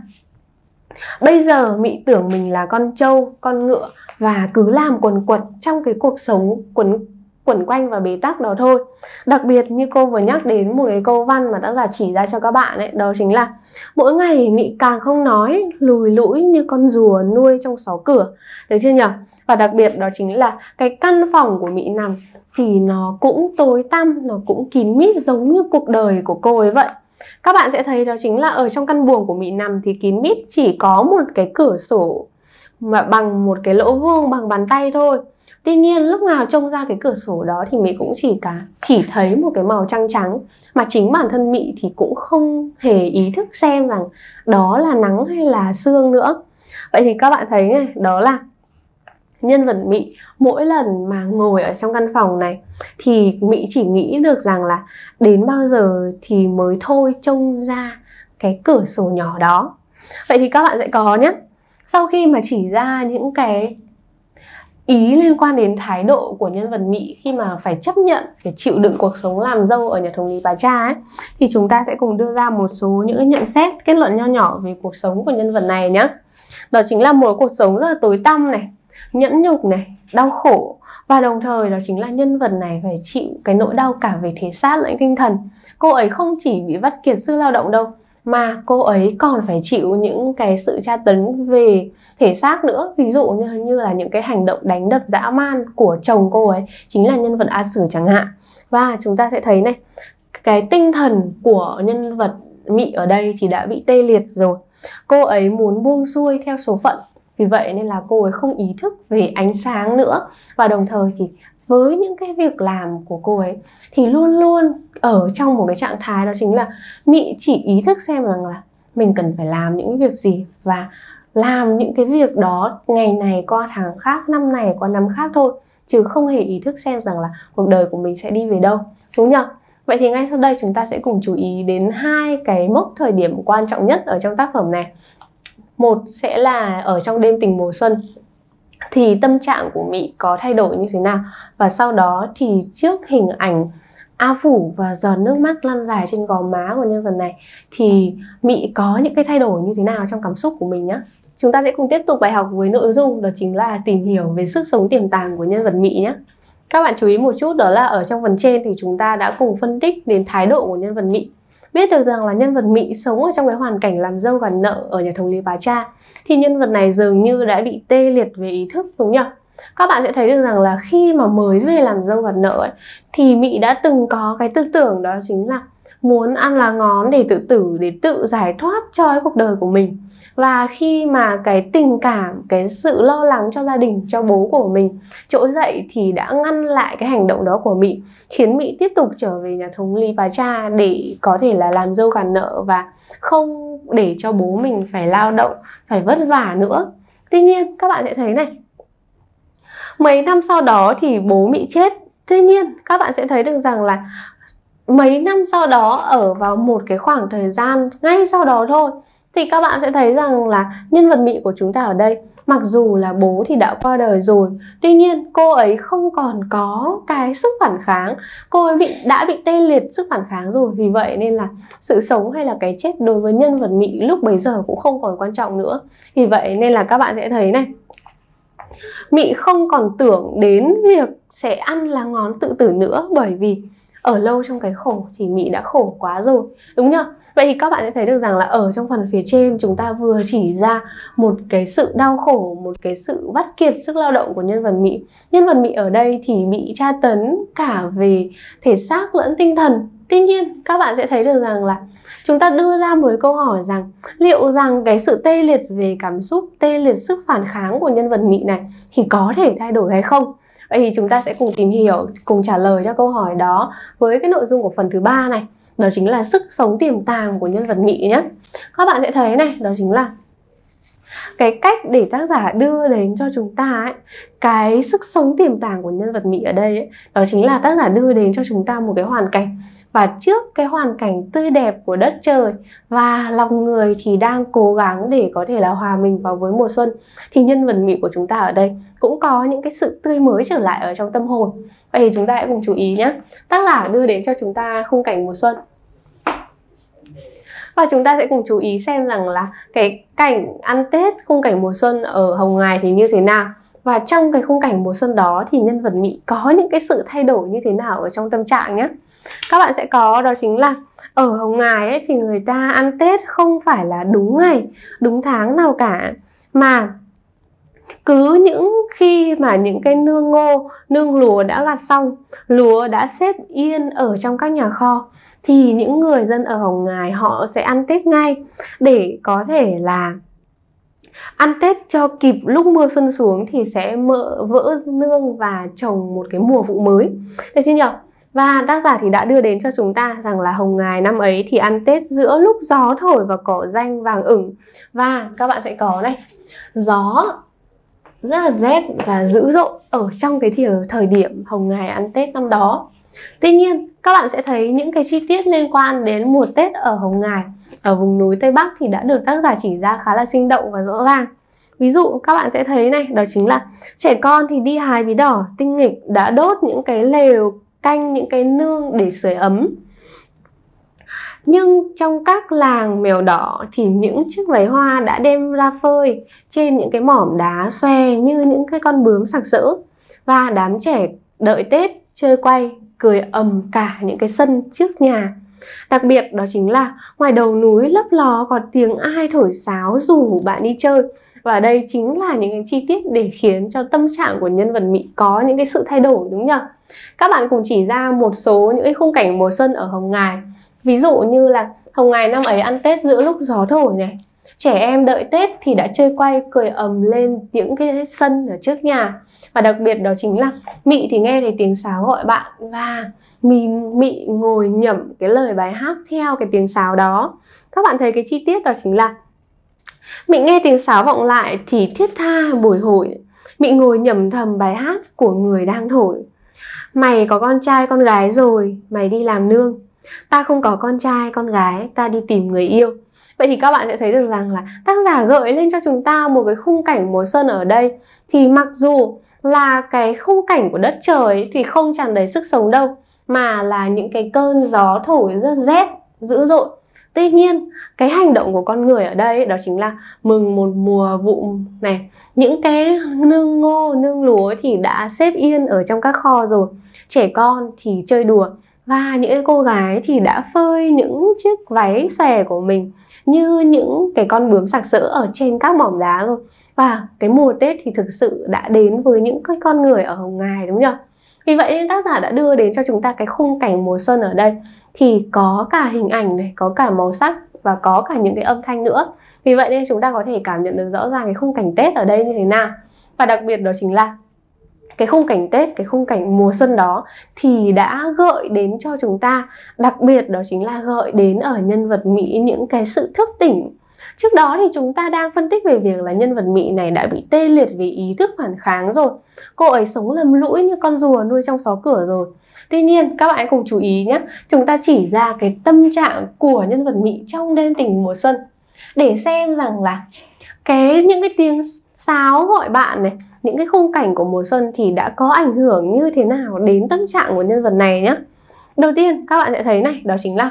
bây giờ Mị tưởng mình là con trâu, con ngựa và cứ làm quần quật trong cái cuộc sống quẩn quanh và bế tắc đó thôi. Đặc biệt như cô vừa nhắc đến một cái câu văn mà tác giả chỉ ra cho các bạn ấy, đó chính là mỗi ngày Mị càng không nói, lùi lũi như con rùa nuôi trong xó cửa. Được chưa nhỉ? Và đặc biệt đó chính là cái căn phòng của Mị nằm thì nó cũng tối tăm, nó cũng kín mít giống như cuộc đời của cô ấy vậy. Các bạn sẽ thấy đó chính là ở trong căn buồng của Mị nằm thì kín mít, chỉ có một cái cửa sổ mà bằng một cái lỗ vuông bằng bàn tay thôi. Tuy nhiên lúc nào trông ra cái cửa sổ đó thì Mị cũng chỉ thấy một cái màu trắng trắng, mà chính bản thân Mị thì cũng không hề ý thức xem rằng đó là nắng hay là sương nữa. Vậy thì các bạn thấy này, đó là nhân vật Mị mỗi lần mà ngồi ở trong căn phòng này thì Mị chỉ nghĩ được rằng là đến bao giờ thì mới thôi trông ra cái cửa sổ nhỏ đó. Vậy thì các bạn sẽ có nhé, sau khi mà chỉ ra những cái ý liên quan đến thái độ của nhân vật Mị khi mà phải chấp nhận, phải chịu đựng cuộc sống làm dâu ở nhà thống lý Bà Cha ấy, thì chúng ta sẽ cùng đưa ra một số những nhận xét, kết luận nho nhỏ về cuộc sống của nhân vật này nhé. Đó chính là một cuộc sống rất là tối tăm này, nhẫn nhục này, đau khổ, và đồng thời đó chính là nhân vật này phải chịu cái nỗi đau cả về thể xác lẫn tinh thần. Cô ấy không chỉ bị vắt kiệt sức lao động đâu, mà cô ấy còn phải chịu những cái sự tra tấn về thể xác nữa. Ví dụ như là những cái hành động đánh đập dã man của chồng cô ấy, chính là nhân vật A Sử chẳng hạn. Và chúng ta sẽ thấy này, cái tinh thần của nhân vật Mị ở đây thì đã bị tê liệt rồi. Cô ấy muốn buông xuôi theo số phận, vì vậy nên là cô ấy không ý thức về ánh sáng nữa. Và đồng thời thì với những cái việc làm của cô ấy thì luôn luôn ở trong một cái trạng thái đó chính là Mị chỉ ý thức xem rằng là mình cần phải làm những việc gì và làm những cái việc đó ngày này qua tháng khác, năm này qua năm khác thôi, chứ không hề ý thức xem rằng là cuộc đời của mình sẽ đi về đâu, đúng nhỉ? Vậy thì ngay sau đây chúng ta sẽ cùng chú ý đến hai cái mốc thời điểm quan trọng nhất ở trong tác phẩm này. Một sẽ là ở trong đêm tình mùa xuân thì tâm trạng của Mị có thay đổi như thế nào, và sau đó thì trước hình ảnh A Phủ và giọt nước mắt lăn dài trên gò má của nhân vật này thì Mị có những cái thay đổi như thế nào trong cảm xúc của mình nhé. Chúng ta sẽ cùng tiếp tục bài học với nội dung đó chính là tìm hiểu về sức sống tiềm tàng của nhân vật Mị nhé. Các bạn chú ý một chút, đó là ở trong phần trên thì chúng ta đã cùng phân tích đến thái độ của nhân vật Mị. biết được rằng là nhân vật Mị sống ở trong cái hoàn cảnh làm dâu gả nợ ở nhà thống lý Bá Cha, thì nhân vật này dường như đã bị tê liệt về ý thức, đúng nhỉ? Các bạn sẽ thấy được rằng là khi mà mới về làm dâu gặt nợ ấy, thì Mị đã từng có cái tư tưởng đó chính là muốn ăn lá ngón để tự tử, để tự giải thoát cho cái cuộc đời của mình. Và khi mà cái tình cảm, cái sự lo lắng cho gia đình, cho bố của mình trỗi dậy thì đã ngăn lại cái hành động đó của Mị, khiến Mị tiếp tục trở về nhà thống lý Bá Cha để có thể là làm dâu gặt nợ và không để cho bố mình phải lao động, phải vất vả nữa. Tuy nhiên các bạn sẽ thấy này, mấy năm sau đó thì bố Mị chết. Tuy nhiên các bạn sẽ thấy được rằng là mấy năm sau đó, ở vào một cái khoảng thời gian ngay sau đó thôi, thì các bạn sẽ thấy rằng là nhân vật Mị của chúng ta ở đây, mặc dù là bố thì đã qua đời rồi, tuy nhiên cô ấy không còn có cái sức phản kháng. Cô ấy đã bị tê liệt sức phản kháng rồi. Vì vậy nên là sự sống hay là cái chết đối với nhân vật Mị lúc bấy giờ cũng không còn quan trọng nữa. Vì vậy nên là các bạn sẽ thấy này, Mị không còn tưởng đến việc sẽ ăn lá ngón tự tử nữa, bởi vì ở lâu trong cái khổ thì Mị đã khổ quá rồi, đúng nhỉ? Vậy thì các bạn sẽ thấy được rằng là ở trong phần phía trên chúng ta vừa chỉ ra một cái sự đau khổ, một cái sự vắt kiệt sức lao động của nhân vật Mị. Nhân vật Mị ở đây thì bị tra tấn cả về thể xác lẫn tinh thần. Tuy nhiên các bạn sẽ thấy được rằng là chúng ta đưa ra một câu hỏi rằng liệu rằng cái sự tê liệt về cảm xúc, tê liệt sức phản kháng của nhân vật Mị này thì có thể thay đổi hay không? Vậy thì chúng ta sẽ cùng tìm hiểu, cùng trả lời cho câu hỏi đó với cái nội dung của phần thứ 3 này. Đó chính là sức sống tiềm tàng của nhân vật Mị nhé. Các bạn sẽ thấy này, đó chính là cái cách để tác giả đưa đến cho chúng ta ấy, cái sức sống tiềm tàng của nhân vật Mị ở đây ấy, đó chính là tác giả đưa đến cho chúng ta một cái hoàn cảnh. Và trước cái hoàn cảnh tươi đẹp của đất trời và lòng người thì đang cố gắng để có thể là hòa mình vào với mùa xuân, thì nhân vật Mị của chúng ta ở đây cũng có những cái sự tươi mới trở lại ở trong tâm hồn. Vậy thì chúng ta hãy cùng chú ý nhé. Tác giả đưa đến cho chúng ta khung cảnh mùa xuân. Và chúng ta sẽ cùng chú ý xem rằng là cái cảnh ăn Tết, khung cảnh mùa xuân ở Hồng Ngài thì như thế nào. Và trong cái khung cảnh mùa xuân đó thì nhân vật Mị có những cái sự thay đổi như thế nào ở trong tâm trạng nhé. Các bạn sẽ có đó chính là ở Hồng Ngài ấy, thì người ta ăn Tết không phải là đúng ngày, đúng tháng nào cả, mà cứ những khi mà những cái nương ngô, nương lúa đã gặt xong, lúa đã xếp yên ở trong các nhà kho, thì những người dân ở Hồng Ngài họ sẽ ăn Tết ngay để có thể là ăn Tết cho kịp lúc mưa xuân xuống thì sẽ vỡ nương và trồng một cái mùa vụ mới. Được chưa nhỉ? Và tác giả thì đã đưa đến cho chúng ta rằng là Hồng Ngài năm ấy thì ăn Tết giữa lúc gió thổi và cỏ ranh vàng ửng. Và các bạn sẽ có này, gió rất là rét và dữ dội ở trong cái thời điểm Hồng Ngài ăn Tết năm đó. Tuy nhiên các bạn sẽ thấy những cái chi tiết liên quan đến mùa Tết ở Hồng Ngài, ở vùng núi Tây Bắc thì đã được tác giả chỉ ra khá là sinh động và rõ ràng. Ví dụ các bạn sẽ thấy này, đó chính là trẻ con thì đi hái bí đỏ, tinh nghịch đã đốt những cái lều canh, những cái nương để sưởi ấm. Nhưng trong các làng mèo đỏ thì những chiếc váy hoa đã đem ra phơi trên những cái mỏm đá xòe như những cái con bướm sặc sỡ. Và đám trẻ đợi Tết chơi quay, cười ầm cả những cái sân trước nhà. Đặc biệt đó chính là ngoài đầu núi lấp ló có tiếng ai thổi sáo rủ bạn đi chơi. Và đây chính là những cái chi tiết để khiến cho tâm trạng của nhân vật Mị có những cái sự thay đổi, đúng nhỉ? Các bạn cùng chỉ ra một số những cái khung cảnh mùa xuân ở Hồng Ngài. Ví dụ như là Hồng Ngài năm ấy ăn Tết giữa lúc gió thổi này. Trẻ em đợi Tết thì đã chơi quay, cười ầm lên những cái sân ở trước nhà. Và đặc biệt đó chính là Mị thì nghe thấy tiếng sáo gọi bạn và Mị ngồi nhẩm cái lời bài hát theo cái tiếng sáo đó. Các bạn thấy cái chi tiết đó chính là Mị nghe tiếng sáo vọng lại thì thiết tha bồi hồi. Mị ngồi nhẩm thầm bài hát của người đang thổi. Mày có con trai con gái rồi, mày đi làm nương. Ta không có con trai con gái, ta đi tìm người yêu. Vậy thì các bạn sẽ thấy được rằng là tác giả gợi lên cho chúng ta một cái khung cảnh mùa xuân ở đây. Thì mặc dù là cái khung cảnh của đất trời thì không tràn đầy sức sống đâu, mà là những cái cơn gió thổi rất rét, dữ dội. Tuy nhiên cái hành động của con người ở đây đó chính là mừng một mùa vụ này. Những cái nương ngô, nương lúa thì đã xếp yên ở trong các kho rồi. Trẻ con thì chơi đùa Và những cô gái thì đã phơi những chiếc váy xòe của mình như những cái con bướm sặc sỡ ở trên các mỏm đá rồi. Và cái mùa Tết thì thực sự đã đến với những cái con người ở Hồng Ngài, đúng không? Vì vậy nên tác giả đã đưa đến cho chúng ta cái khung cảnh mùa xuân ở đây thì có cả hình ảnh này, có cả màu sắc và có cả những cái âm thanh nữa. Vì vậy nên chúng ta có thể cảm nhận được rõ ràng cái khung cảnh Tết ở đây như thế nào. Và đặc biệt đó chính là cái khung cảnh Tết, cái khung cảnh mùa xuân đó thì đã gợi đến cho chúng ta, đặc biệt đó chính là gợi đến ở nhân vật Mỹ những cái sự thức tỉnh. Trước đó thì chúng ta đang phân tích về việc là nhân vật Mỹ này đã bị tê liệt vì ý thức phản kháng rồi. Cô ấy sống lầm lũi như con rùa nuôi trong xó cửa rồi. Tuy nhiên các bạn hãy cùng chú ý nhé, chúng ta chỉ ra cái tâm trạng của nhân vật Mỹ trong đêm tình mùa xuân để xem rằng là những cái tiếng sáo gọi bạn này, những cái khung cảnh của mùa xuân thì đã có ảnh hưởng như thế nào đến tâm trạng của nhân vật này nhé. Đầu tiên các bạn sẽ thấy này, đó chính là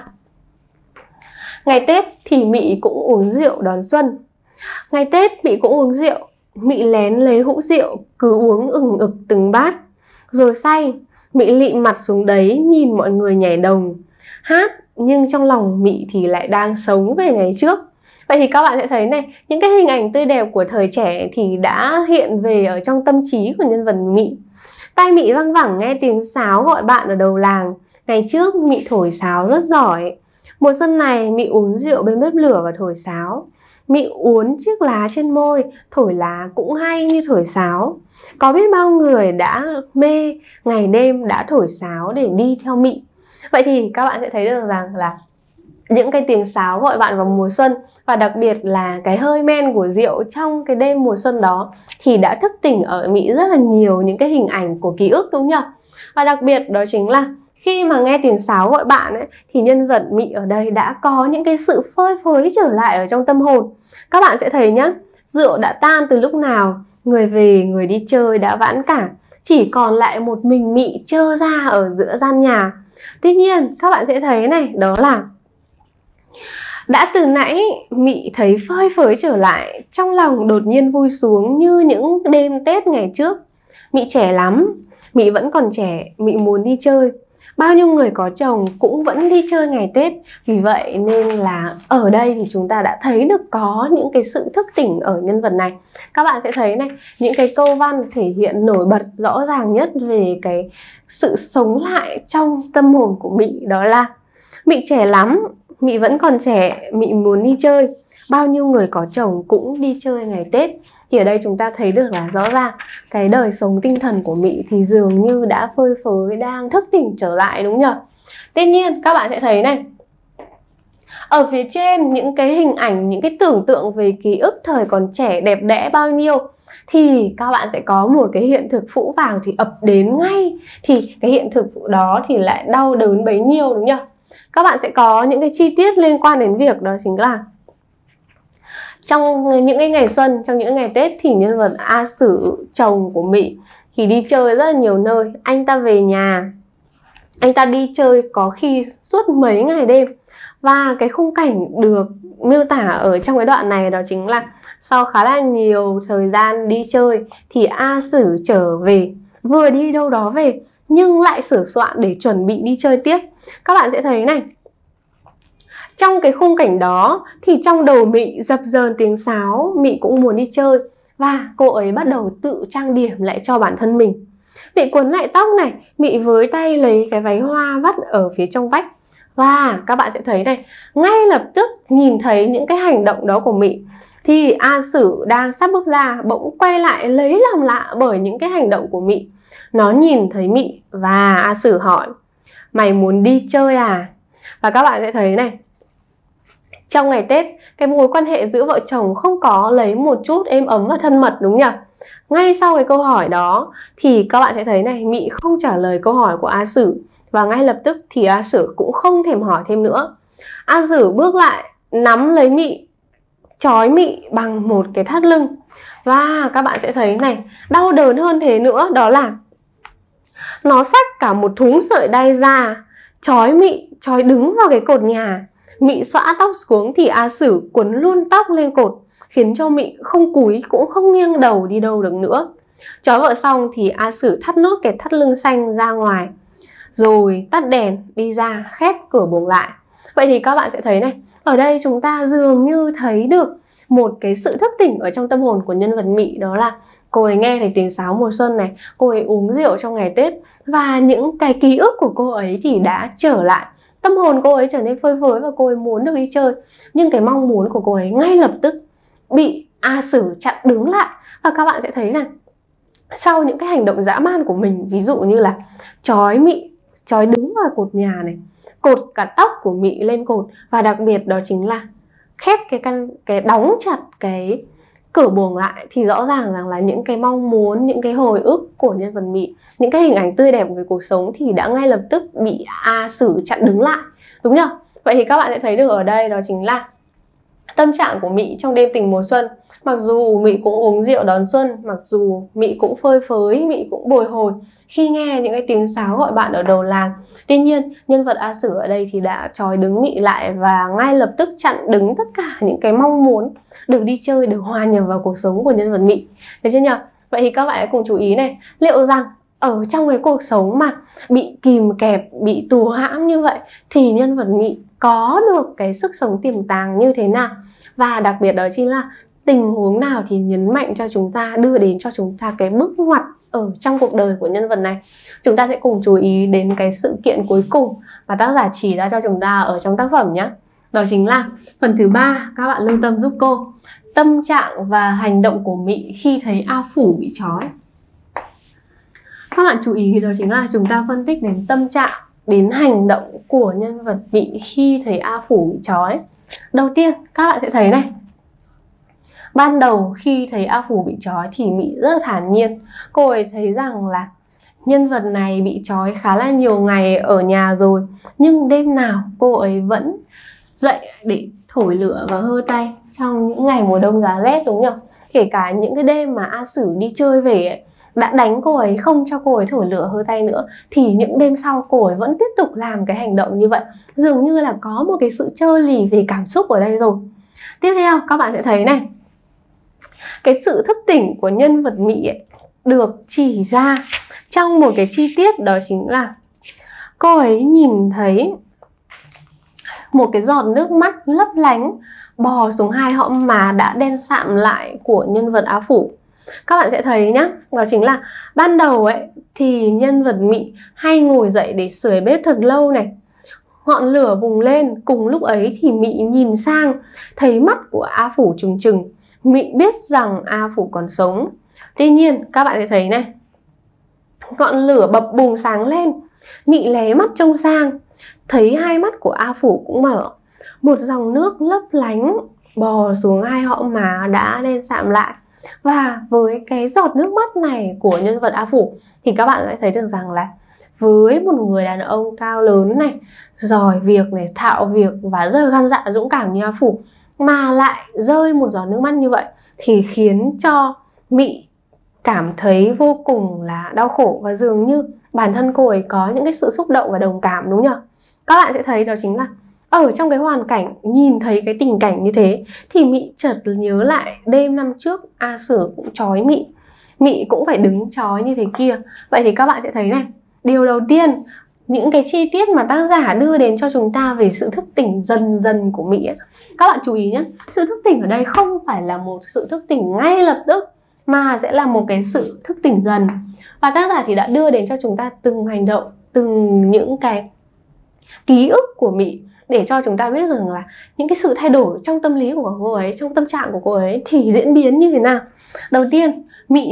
ngày Tết thì Mị cũng uống rượu đón xuân. Ngày Tết Mị cũng uống rượu, Mị lén lấy hũ rượu cứ uống ừng ực từng bát. Rồi say, Mị lịm mặt xuống đấy nhìn mọi người nhảy đồng, hát, nhưng trong lòng Mị thì lại đang sống về ngày trước. Vậy thì các bạn sẽ thấy này, những cái hình ảnh tươi đẹp của thời trẻ thì đã hiện về ở trong tâm trí của nhân vật Mị. Tai Mị văng vẳng nghe tiếng sáo gọi bạn ở đầu làng. Ngày trước Mị thổi sáo rất giỏi. Mùa xuân này Mị uống rượu bên bếp lửa và thổi sáo. Mị uốn chiếc lá trên môi, thổi lá cũng hay như thổi sáo. Có biết bao người đã mê, ngày đêm đã thổi sáo để đi theo Mị. Vậy thì các bạn sẽ thấy được rằng là những cái tiếng sáo gọi bạn vào mùa xuân và đặc biệt là cái hơi men của rượu trong cái đêm mùa xuân đó thì đã thức tỉnh ở Mị rất là nhiều những cái hình ảnh của ký ức, đúng nhỉ? Và đặc biệt đó chính là khi mà nghe tiếng sáo gọi bạn ấy, thì nhân vật Mị ở đây đã có những cái sự phơi phới trở lại ở trong tâm hồn. Các bạn sẽ thấy nhá, rượu đã tan từ lúc nào, người về người đi chơi đã vãn cả, chỉ còn lại một mình Mị trơ ra ở giữa gian nhà. Tuy nhiên các bạn sẽ thấy này, đó là đã từ nãy Mị thấy phơi phới trở lại, trong lòng đột nhiên vui xuống như những đêm Tết ngày trước. Mị trẻ lắm, Mị vẫn còn trẻ, Mị muốn đi chơi. Bao nhiêu người có chồng cũng vẫn đi chơi ngày Tết. Vì vậy nên là ở đây thì chúng ta đã thấy được có những cái sự thức tỉnh ở nhân vật này. Các bạn sẽ thấy này, những cái câu văn thể hiện nổi bật rõ ràng nhất về cái sự sống lại trong tâm hồn của Mị, đó là Mị trẻ lắm, Mị vẫn còn trẻ, Mị muốn đi chơi. Bao nhiêu người có chồng cũng đi chơi ngày Tết. Thì ở đây chúng ta thấy được là rõ ràng cái đời sống tinh thần của Mị thì dường như đã phơi phới, đang thức tỉnh trở lại, đúng nhỉ? Tuy nhiên các bạn sẽ thấy này, ở phía trên những cái hình ảnh, những cái tưởng tượng về ký ức thời còn trẻ đẹp đẽ bao nhiêu thì các bạn sẽ có một cái hiện thực phũ phàng thì ập đến ngay. Thì cái hiện thực đó thì lại đau đớn bấy nhiêu, đúng nhỉ? Các bạn sẽ có những cái chi tiết liên quan đến việc đó chính là trong những cái ngày xuân, trong những ngày Tết thì nhân vật A Sử, chồng của Mị, thì đi chơi rất là nhiều nơi. Anh ta về nhà, anh ta đi chơi có khi suốt mấy ngày đêm. Và cái khung cảnh được miêu tả ở trong cái đoạn này đó chính là sau khá là nhiều thời gian đi chơi thì A Sử trở về, vừa đi đâu đó về nhưng lại sửa soạn để chuẩn bị đi chơi tiếp. Các bạn sẽ thấy này, trong cái khung cảnh đó thì trong đầu Mị dập dờn tiếng sáo, Mị cũng muốn đi chơi. Và cô ấy bắt đầu tự trang điểm lại cho bản thân mình. Mị quấn lại tóc này, Mị với tay lấy cái váy hoa vắt ở phía trong vách. Và các bạn sẽ thấy này, ngay lập tức nhìn thấy những cái hành động đó của Mị thì A Sử đang sắp bước ra bỗng quay lại lấy làm lạ bởi những cái hành động của Mị. Nó nhìn thấy Mị và A Sử hỏi: "Mày muốn đi chơi à?" Và các bạn sẽ thấy này, trong ngày Tết, cái mối quan hệ giữa vợ chồng không có lấy một chút êm ấm và thân mật, đúng nhỉ? Ngay sau cái câu hỏi đó thì các bạn sẽ thấy này, Mị không trả lời câu hỏi của A Sử. Và ngay lập tức thì A Sử cũng không thèm hỏi thêm nữa. A Sử bước lại, nắm lấy Mị, trói Mị bằng một cái thắt lưng. Và các bạn sẽ thấy này, đau đớn hơn thế nữa, đó là nó xách cả một thúng sợi đay ra, trói Mị, trói đứng vào cái cột nhà. Mị xõa tóc xuống thì A Sử quấn luôn tóc lên cột, khiến cho Mị không cúi cũng không nghiêng đầu đi đâu được nữa. Trói vợ xong thì A Sử thắt nốt cái thắt lưng xanh ra ngoài. rồi tắt đèn, đi ra, khép cửa buồng lại. Vậy thì các bạn sẽ thấy này, ở đây chúng ta dường như thấy được một cái sự thức tỉnh ở trong tâm hồn của nhân vật Mị, đó là cô ấy nghe thấy tiếng sáo mùa xuân này, cô ấy uống rượu trong ngày Tết, và những cái ký ức của cô ấy thì đã trở lại. Tâm hồn cô ấy trở nên phơi phới và cô ấy muốn được đi chơi. Nhưng cái mong muốn của cô ấy ngay lập tức bị A Sử chặn đứng lại. Và các bạn sẽ thấy là sau những cái hành động dã man của mình, ví dụ như là trói Mị, trói đứng vào cột nhà này, cột cả tóc của Mị lên cột, và đặc biệt đó chính là khép cái đóng chặt cái cửa buồng lại, thì rõ ràng rằng là những cái mong muốn, những cái hồi ức của nhân vật Mị, những cái hình ảnh tươi đẹp về cuộc sống thì đã ngay lập tức bị A Sử chặn đứng lại, đúng nhỉ? Vậy thì các bạn sẽ thấy được ở đây đó chính là tâm trạng của Mị trong đêm tình mùa xuân. Mặc dù Mị cũng uống rượu đón xuân, mặc dù Mị cũng phơi phới, Mị cũng bồi hồi khi nghe những cái tiếng sáo gọi bạn ở đầu làng. Tuy nhiên, nhân vật A Sử ở đây thì đã trói đứng Mị lại và ngay lập tức chặn đứng tất cả những cái mong muốn được đi chơi, được hòa nhập vào cuộc sống của nhân vật Mị. Được chưa nhỉ? Vậy thì các bạn hãy cùng chú ý này, liệu rằng ở trong cái cuộc sống mà bị kìm kẹp, bị tù hãm như vậy thì nhân vật Mị có được cái sức sống tiềm tàng như thế nào? Và đặc biệt đó chính là tình huống nào thì nhấn mạnh cho chúng ta, đưa đến cho chúng ta cái bước ngoặt ở trong cuộc đời của nhân vật này. Chúng ta sẽ cùng chú ý đến cái sự kiện cuối cùng mà tác giả chỉ ra cho chúng ta ở trong tác phẩm nhé. Đó chính là phần thứ 3, các bạn lưu tâm giúp cô. Tâm trạng và hành động của Mị khi thấy A Phủ bị trói. Các bạn chú ý đó chính là chúng ta phân tích đến tâm trạng, đến hành động của nhân vật Mị khi thấy A Phủ bị trói. Đầu tiên các bạn sẽ thấy này, ban đầu khi thấy A Phủ bị trói thì Mị rất là thản nhiên. Cô ấy thấy rằng là nhân vật này bị trói khá là nhiều ngày ở nhà rồi, nhưng đêm nào cô ấy vẫn dậy để thổi lửa và hơ tay trong những ngày mùa đông giá rét, đúng không? Kể cả những cái đêm mà A Sử đi chơi về ấy, đã đánh cô ấy, không cho cô ấy thổi lửa hơ tay nữa, thì những đêm sau cô ấy vẫn tiếp tục làm cái hành động như vậy. Dường như là có một cái sự trơ lì về cảm xúc ở đây rồi. Tiếp theo các bạn sẽ thấy này, cái sự thức tỉnh của nhân vật Mị ấy được chỉ ra trong một cái chi tiết, đó chính là cô ấy nhìn thấy một cái giọt nước mắt lấp lánh bò xuống hai hõm má đã đen sạm lại của nhân vật A Phủ. Các bạn sẽ thấy nhá, đó chính là ban đầu ấy thì nhân vật Mị hay ngồi dậy để sưởi bếp thật lâu này, ngọn lửa bùng lên. Cùng lúc ấy thì Mị nhìn sang, thấy mắt của A Phủ trừng trừng. Mị biết rằng A Phủ còn sống. Tuy nhiên các bạn sẽ thấy này, ngọn lửa bập bùng sáng lên, Mị lé mắt trông sang, thấy hai mắt của A Phủ cũng mở, một dòng nước lấp lánh bò xuống hai hõm má đã đen sạm lại. Và với cái giọt nước mắt này của nhân vật A Phủ thì các bạn sẽ thấy được rằng là với một người đàn ông cao lớn này, giỏi việc này, thạo việc và rất là gan dạ dũng cảm như A Phủ, mà lại rơi một giọt nước mắt như vậy thì khiến cho Mị cảm thấy vô cùng là đau khổ, và dường như bản thân cô ấy có những cái sự xúc động và đồng cảm, đúng nhỉ? Các bạn sẽ thấy đó chính là ở trong cái hoàn cảnh nhìn thấy cái tình cảnh như thế thì Mị chợt nhớ lại đêm năm trước A Sử cũng trói Mị, Mị cũng phải đứng trói như thế kia. Vậy thì các bạn sẽ thấy này, điều đầu tiên, những cái chi tiết mà tác giả đưa đến cho chúng ta về sự thức tỉnh dần dần của Mị ấy, các bạn chú ý nhé, sự thức tỉnh ở đây không phải là một sự thức tỉnh ngay lập tức, mà sẽ là một cái sự thức tỉnh dần. Và tác giả thì đã đưa đến cho chúng ta từng hành động, từng những cái ký ức của Mị để cho chúng ta biết rằng là những cái sự thay đổi trong tâm lý của cô ấy, trong tâm trạng của cô ấy thì diễn biến như thế nào. Đầu tiên, Mị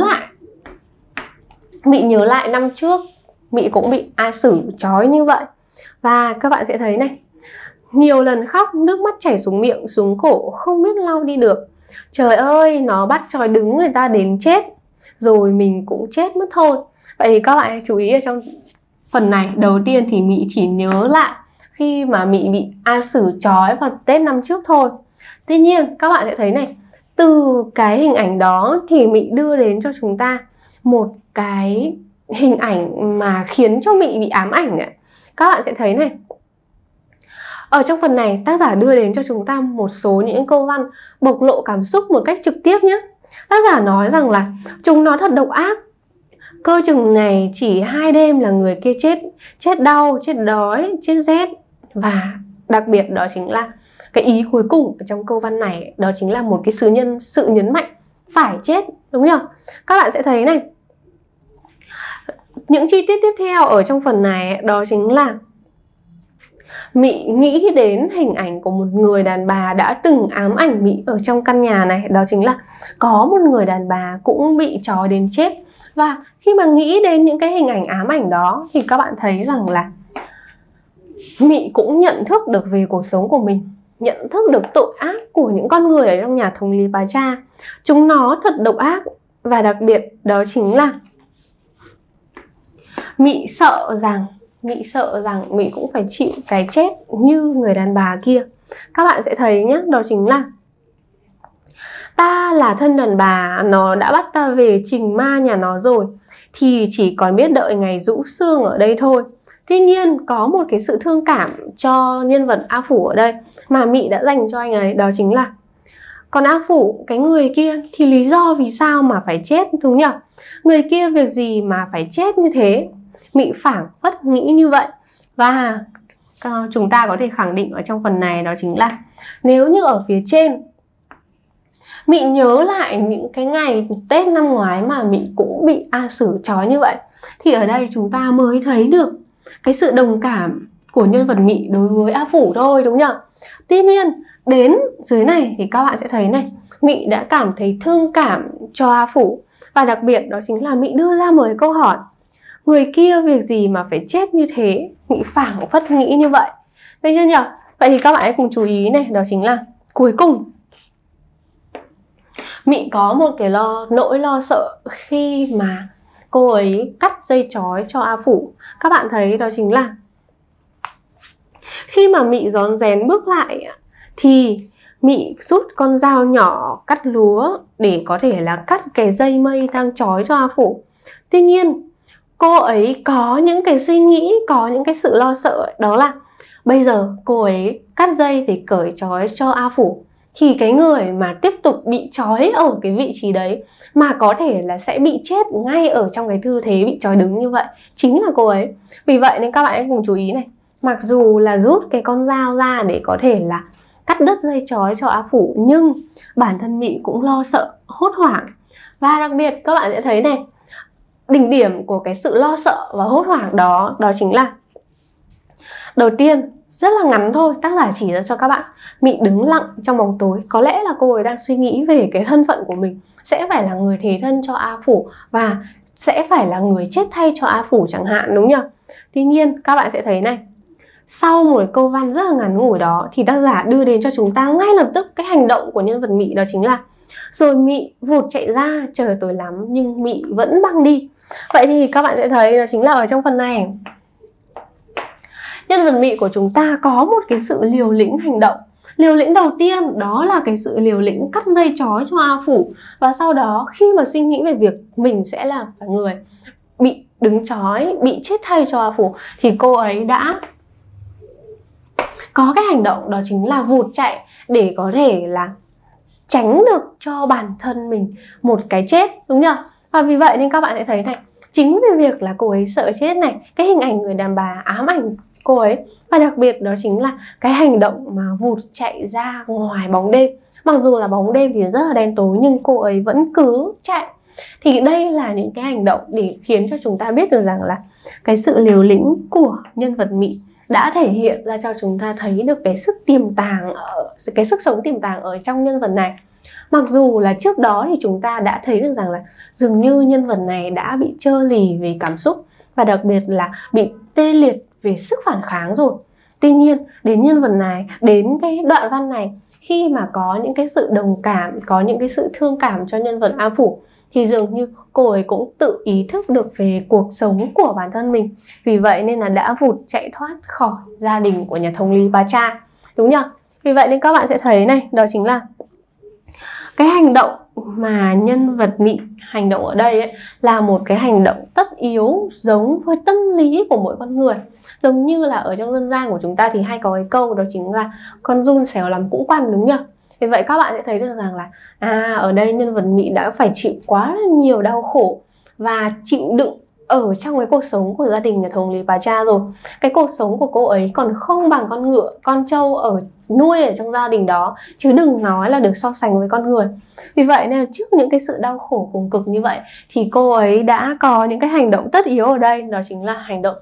nhớ lại năm trước Mị cũng bị A Sử trói như vậy. Và các bạn sẽ thấy này, nhiều lần khóc, nước mắt chảy xuống miệng, xuống cổ, không biết lau đi được. Trời ơi, nó bắt trói đứng người ta đến chết, rồi mình cũng chết mất thôi. Vậy thì các bạn hãy chú ý ở trong phần này. Đầu tiên thì Mị chỉ nhớ lại khi mà Mị bị A Sử trói vào Tết năm trước thôi. Tuy nhiên các bạn sẽ thấy này, từ cái hình ảnh đó thì Mị đưa đến cho chúng ta một cái hình ảnh mà khiến cho Mị bị ám ảnh ấy. Các bạn sẽ thấy này, ở trong phần này tác giả đưa đến cho chúng ta một số những câu văn bộc lộ cảm xúc một cách trực tiếp nhé. Tác giả nói rằng là chúng nó thật độc ác, Cơ chừng này chỉ 2 đêm là người kia chết. Chết đau, chết đói, chết rét. Và đặc biệt đó chính là cái ý cuối cùng ở trong câu văn này, đó chính là một cái sự nhấn mạnh phải chết, đúng không? Các bạn sẽ thấy này, những chi tiết tiếp theo ở trong phần này đó chính là Mị nghĩ đến hình ảnh của một người đàn bà đã từng ám ảnh Mị ở trong căn nhà này. Đó chính là có một người đàn bà cũng bị trói đến chết. Và khi mà nghĩ đến những cái hình ảnh ám ảnh đó thì các bạn thấy rằng là Mị cũng nhận thức được về cuộc sống của mình, nhận thức được tội ác của những con người ở trong nhà thống lý Bá Cha. Chúng nó thật độc ác. Và đặc biệt đó chính là Mị sợ rằng Mị cũng phải chịu cái chết như người đàn bà kia. Các bạn sẽ thấy nhé, đó chính là ta là thân đàn bà, nó đã bắt ta về trình ma nhà nó rồi, thì chỉ còn biết đợi ngày rũ xương ở đây thôi. Tuy nhiên có một cái sự thương cảm cho nhân vật A Phủ ở đây mà Mị đã dành cho anh ấy, đó chính là còn A Phủ, cái người kia thì lý do vì sao mà phải chết, đúng nhỉ? Người kia việc gì mà phải chết như thế? Mị phảng phất nghĩ như vậy. Và chúng ta có thể khẳng định ở trong phần này đó chính là nếu như ở phía trên Mị nhớ lại những cái ngày Tết năm ngoái mà Mị cũng bị A Sử trói như vậy, thì ở đây chúng ta mới thấy được cái sự đồng cảm của nhân vật Mị đối với A Phủ thôi, đúng nhỉ? Tuy nhiên đến dưới này thì các bạn sẽ thấy này, Mị đã cảm thấy thương cảm cho A Phủ. Và đặc biệt đó chính là Mị đưa ra một cái câu hỏi, người kia việc gì mà phải chết như thế? Mị phảng phất nghĩ như vậy. Được chưa nhỉ? Vậy thì các bạn hãy cùng chú ý này, đó chính là cuối cùng Mị có một cái nỗi lo sợ khi mà cô ấy cắt dây trói cho A Phủ. Các bạn thấy đó chính là khi mà Mị rón rén bước lại thì Mị rút con dao nhỏ cắt lúa để có thể là cắt cái dây mây đang trói cho A Phủ. Tuy nhiên cô ấy có những cái suy nghĩ, có những cái sự lo sợ, đó là bây giờ cô ấy cắt dây để cởi trói cho A Phủ thì cái người mà tiếp tục bị trói ở cái vị trí đấy mà có thể là sẽ bị chết ngay ở trong cái tư thế bị trói đứng như vậy chính là cô ấy. Vì vậy nên các bạn hãy cùng chú ý này, mặc dù là rút cái con dao ra để có thể là cắt đứt dây trói cho A Phủ, nhưng bản thân Mị cũng lo sợ, hốt hoảng. Và đặc biệt các bạn sẽ thấy này, đỉnh điểm của cái sự lo sợ và hốt hoảng đó, đó chính là đầu tiên, rất là ngắn thôi, tác giả chỉ ra cho các bạn Mị đứng lặng trong bóng tối. Có lẽ là cô ấy đang suy nghĩ về cái thân phận của mình, sẽ phải là người thế thân cho A Phủ và sẽ phải là người chết thay cho A Phủ chẳng hạn, đúng nhỉ? Tuy nhiên các bạn sẽ thấy này, sau một câu văn rất là ngắn ngủi đó thì tác giả đưa đến cho chúng ta ngay lập tức cái hành động của nhân vật Mị, đó chính là rồi Mị vụt chạy ra, trời tối lắm nhưng Mị vẫn băng đi. Vậy thì các bạn sẽ thấy đó chính là ở trong phần này nhân vật Mị của chúng ta có một cái sự liều lĩnh hành động. Liều lĩnh đầu tiên đó là cái sự liều lĩnh cắt dây trói cho A Phủ. Và sau đó khi mà suy nghĩ về việc mình sẽ là người bị đứng trói, bị chết thay cho A Phủ, thì cô ấy đã có cái hành động đó chính là vụt chạy để có thể là tránh được cho bản thân mình một cái chết, đúng nhỉ? Và vì vậy nên các bạn sẽ thấy này, chính vì việc là cô ấy sợ chết này, cái hình ảnh người đàn bà ám ảnh cô ấy, và đặc biệt đó chính là cái hành động mà vụt chạy ra ngoài bóng đêm. Mặc dù là bóng đêm thì rất là đen tối nhưng cô ấy vẫn cứ chạy. Thì đây là những cái hành động để khiến cho chúng ta biết được rằng là cái sự liều lĩnh của nhân vật Mị đã thể hiện ra cho chúng ta thấy được cái sức sống tiềm tàng ở trong nhân vật này. Mặc dù là trước đó thì chúng ta đã thấy được rằng là dường như nhân vật này đã bị trơ lì về cảm xúc và đặc biệt là bị tê liệt về sức phản kháng rồi. Tuy nhiên đến nhân vật này, đến cái đoạn văn này, khi mà có những cái sự đồng cảm, có những cái sự thương cảm cho nhân vật A Phủ, thì dường như cô ấy cũng tự ý thức được về cuộc sống của bản thân mình. Vì vậy nên là đã vụt chạy thoát khỏi gia đình của nhà thống lý Bá Cha, đúng nhỉ? Vì vậy nên các bạn sẽ thấy này, đó chính là cái hành động mà nhân vật Mị hành động ở đây ấy, là một cái hành động tất yếu giống với tâm lý của mỗi con người. Giống như là ở trong dân gian của chúng ta thì hay có cái câu đó chính là con giun xẻo lắm cũng quằn, đúng nhỉ? Vì vậy các bạn sẽ thấy được rằng là ở đây nhân vật Mị đã phải chịu quá là nhiều đau khổ và chịu đựng ở trong cái cuộc sống của gia đình nhà thống lý Bà Cha rồi. Cái cuộc sống của cô ấy còn không bằng con ngựa, con trâu nuôi ở trong gia đình đó, chứ đừng nói là được so sánh với con người. Vì vậy nên trước những cái sự đau khổ cùng cực như vậy thì cô ấy đã có những cái hành động tất yếu ở đây, đó chính là hành động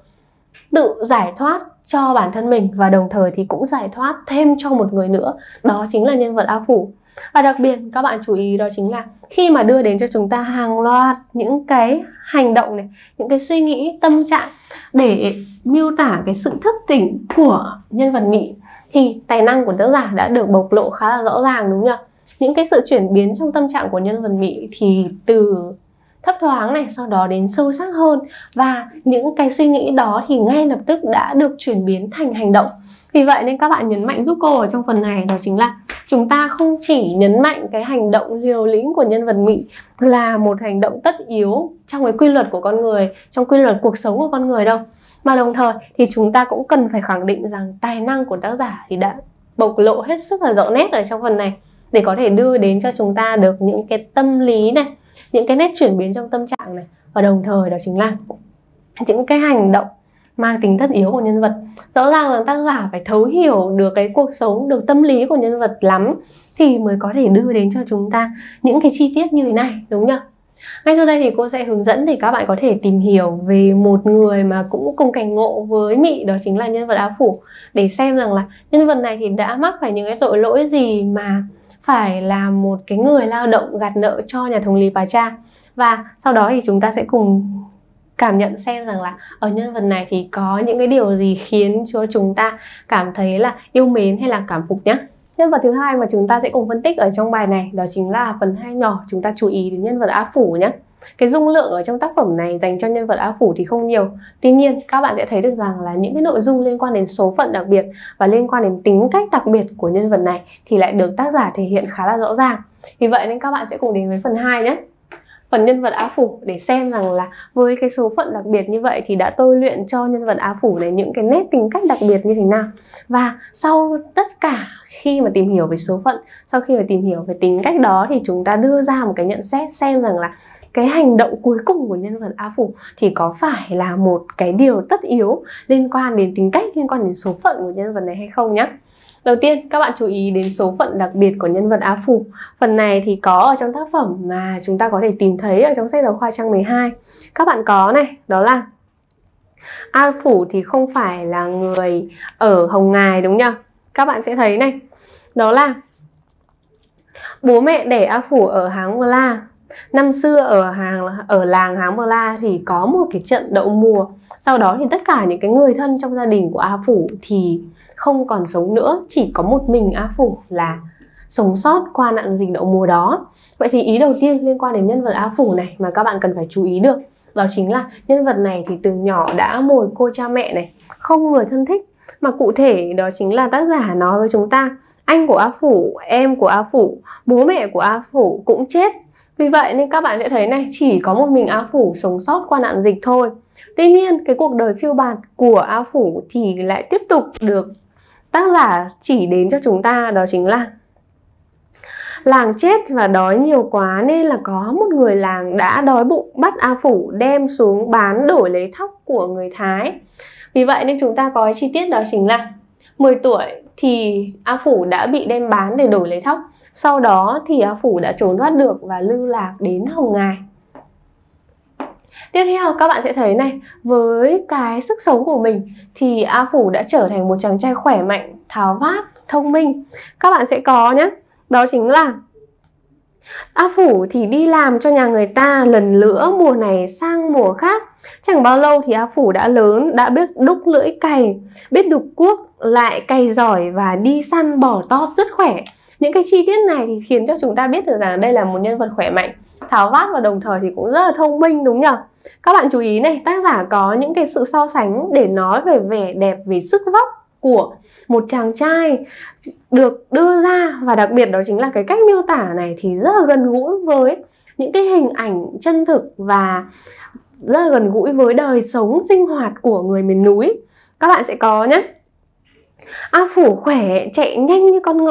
tự giải thoát cho bản thân mình và đồng thời thì cũng giải thoát thêm cho một người nữa, đó chính là nhân vật A Phủ. Và đặc biệt các bạn chú ý đó chính là khi mà đưa đến cho chúng ta hàng loạt những cái hành động này, những cái suy nghĩ, tâm trạng để miêu tả cái sự thức tỉnh của nhân vật Mị, thì tài năng của tác giả đã được bộc lộ khá là rõ ràng, đúng không? Những cái sự chuyển biến trong tâm trạng của nhân vật Mị thì từ thấp thoáng này, sau đó đến sâu sắc hơn, và những cái suy nghĩ đó thì ngay lập tức đã được chuyển biến thành hành động. Vì vậy nên các bạn nhấn mạnh giúp cô ở trong phần này, đó chính là chúng ta không chỉ nhấn mạnh cái hành động liều lĩnh của nhân vật Mị là một hành động tất yếu trong cái quy luật của con người, trong quy luật cuộc sống của con người đâu, mà đồng thời thì chúng ta cũng cần phải khẳng định rằng tài năng của tác giả thì đã bộc lộ hết sức là rõ nét ở trong phần này để có thể đưa đến cho chúng ta được những cái tâm lý này, những cái nét chuyển biến trong tâm trạng này, và đồng thời đó chính là những cái hành động mang tính tất yếu của nhân vật. Rõ ràng là tác giả phải thấu hiểu được cái cuộc sống, được tâm lý của nhân vật lắm thì mới có thể đưa đến cho chúng ta những cái chi tiết như thế này, đúng nhỉ? Ngay sau đây thì cô sẽ hướng dẫn để các bạn có thể tìm hiểu về một người mà cũng cùng cảnh ngộ với Mị, đó chính là nhân vật A Phủ, để xem rằng là nhân vật này thì đã mắc phải những cái tội lỗi gì mà phải là một cái người lao động gạt nợ cho nhà thống lý Bà Cha. Và sau đó thì chúng ta sẽ cùng cảm nhận xem rằng là ở nhân vật này thì có những cái điều gì khiến cho chúng ta cảm thấy là yêu mến hay là cảm phục nhé. Nhân vật thứ hai mà chúng ta sẽ cùng phân tích ở trong bài này đó chính là phần 2 nhỏ. Chúng ta chú ý đến nhân vật A Phủ nhé. Cái dung lượng ở trong tác phẩm này dành cho nhân vật A Phủ thì không nhiều. Tuy nhiên các bạn sẽ thấy được rằng là những cái nội dung liên quan đến số phận đặc biệt và liên quan đến tính cách đặc biệt của nhân vật này thì lại được tác giả thể hiện khá là rõ ràng. Vì vậy nên các bạn sẽ cùng đến với phần 2 nhé. Phần nhân vật A Phủ để xem rằng là với cái số phận đặc biệt như vậy thì đã tôi luyện cho nhân vật A Phủ này những cái nét tính cách đặc biệt như thế nào. Và sau tất cả khi mà tìm hiểu về số phận, sau khi mà tìm hiểu về tính cách đó thì chúng ta đưa ra một cái nhận xét xem rằng là cái hành động cuối cùng của nhân vật A Phủ thì có phải là một cái điều tất yếu liên quan đến tính cách, liên quan đến số phận của nhân vật này hay không nhé. Đầu tiên các bạn chú ý đến số phận đặc biệt của nhân vật A Phủ. Phần này thì có ở trong tác phẩm mà chúng ta có thể tìm thấy ở trong sách giáo khoa trang 12. Các bạn có này, đó là A Phủ thì không phải là người ở Hồng Ngài, đúng nhỉ? Các bạn sẽ thấy này, đó là bố mẹ đẻ A Phủ ở Háng Mờ La. Năm xưa ở làng Háng Mờ La thì có một cái trận đậu mùa. Sau đó thì tất cả những cái người thân trong gia đình của A Phủ thì không còn sống nữa, chỉ có một mình A Phủ là sống sót qua nạn dịch đậu mùa đó. Vậy thì ý đầu tiên liên quan đến nhân vật A Phủ này mà các bạn cần phải chú ý được, đó chính là nhân vật này thì từ nhỏ đã mồ côi cha mẹ này, không người thân thích, mà cụ thể đó chính là tác giả nói với chúng ta anh của A Phủ, em của A Phủ, bố mẹ của A Phủ cũng chết. Vì vậy nên các bạn sẽ thấy này, chỉ có một mình A Phủ sống sót qua nạn dịch thôi. Tuy nhiên cái cuộc đời phiêu bạt của A Phủ thì lại tiếp tục được tác giả chỉ đến cho chúng ta, đó chính là làng chết và đói nhiều quá nên là có một người làng đã đói bụng bắt A Phủ đem xuống bán đổi lấy thóc của người Thái. Vì vậy nên chúng ta có chi tiết đó chính là 10 tuổi thì A Phủ đã bị đem bán để đổi lấy thóc. Sau đó thì A Phủ đã trốn thoát được và lưu lạc đến Hồng Ngài. Tiếp theo các bạn sẽ thấy này, với cái sức sống của mình thì A Phủ đã trở thành một chàng trai khỏe mạnh, tháo vát, thông minh. Các bạn sẽ có nhé, đó chính là A Phủ thì đi làm cho nhà người ta lần lữa mùa này sang mùa khác. Chẳng bao lâu thì A Phủ đã lớn, đã biết đúc lưỡi cày, biết đục cuốc, lại cày giỏi và đi săn bò tót rất khỏe. Những cái chi tiết này thì khiến cho chúng ta biết được rằng đây là một nhân vật khỏe mạnh, tháo vát và đồng thời thì cũng rất là thông minh, đúng nhỉ? Các bạn chú ý này, tác giả có những cái sự so sánh để nói về vẻ đẹp, về sức vóc của một chàng trai được đưa ra, và đặc biệt đó chính là cái cách miêu tả này thì rất là gần gũi với những cái hình ảnh chân thực và rất là gần gũi với đời sống sinh hoạt của người miền núi. Các bạn sẽ có nhé, A Phủ khỏe, chạy nhanh như con ngựa,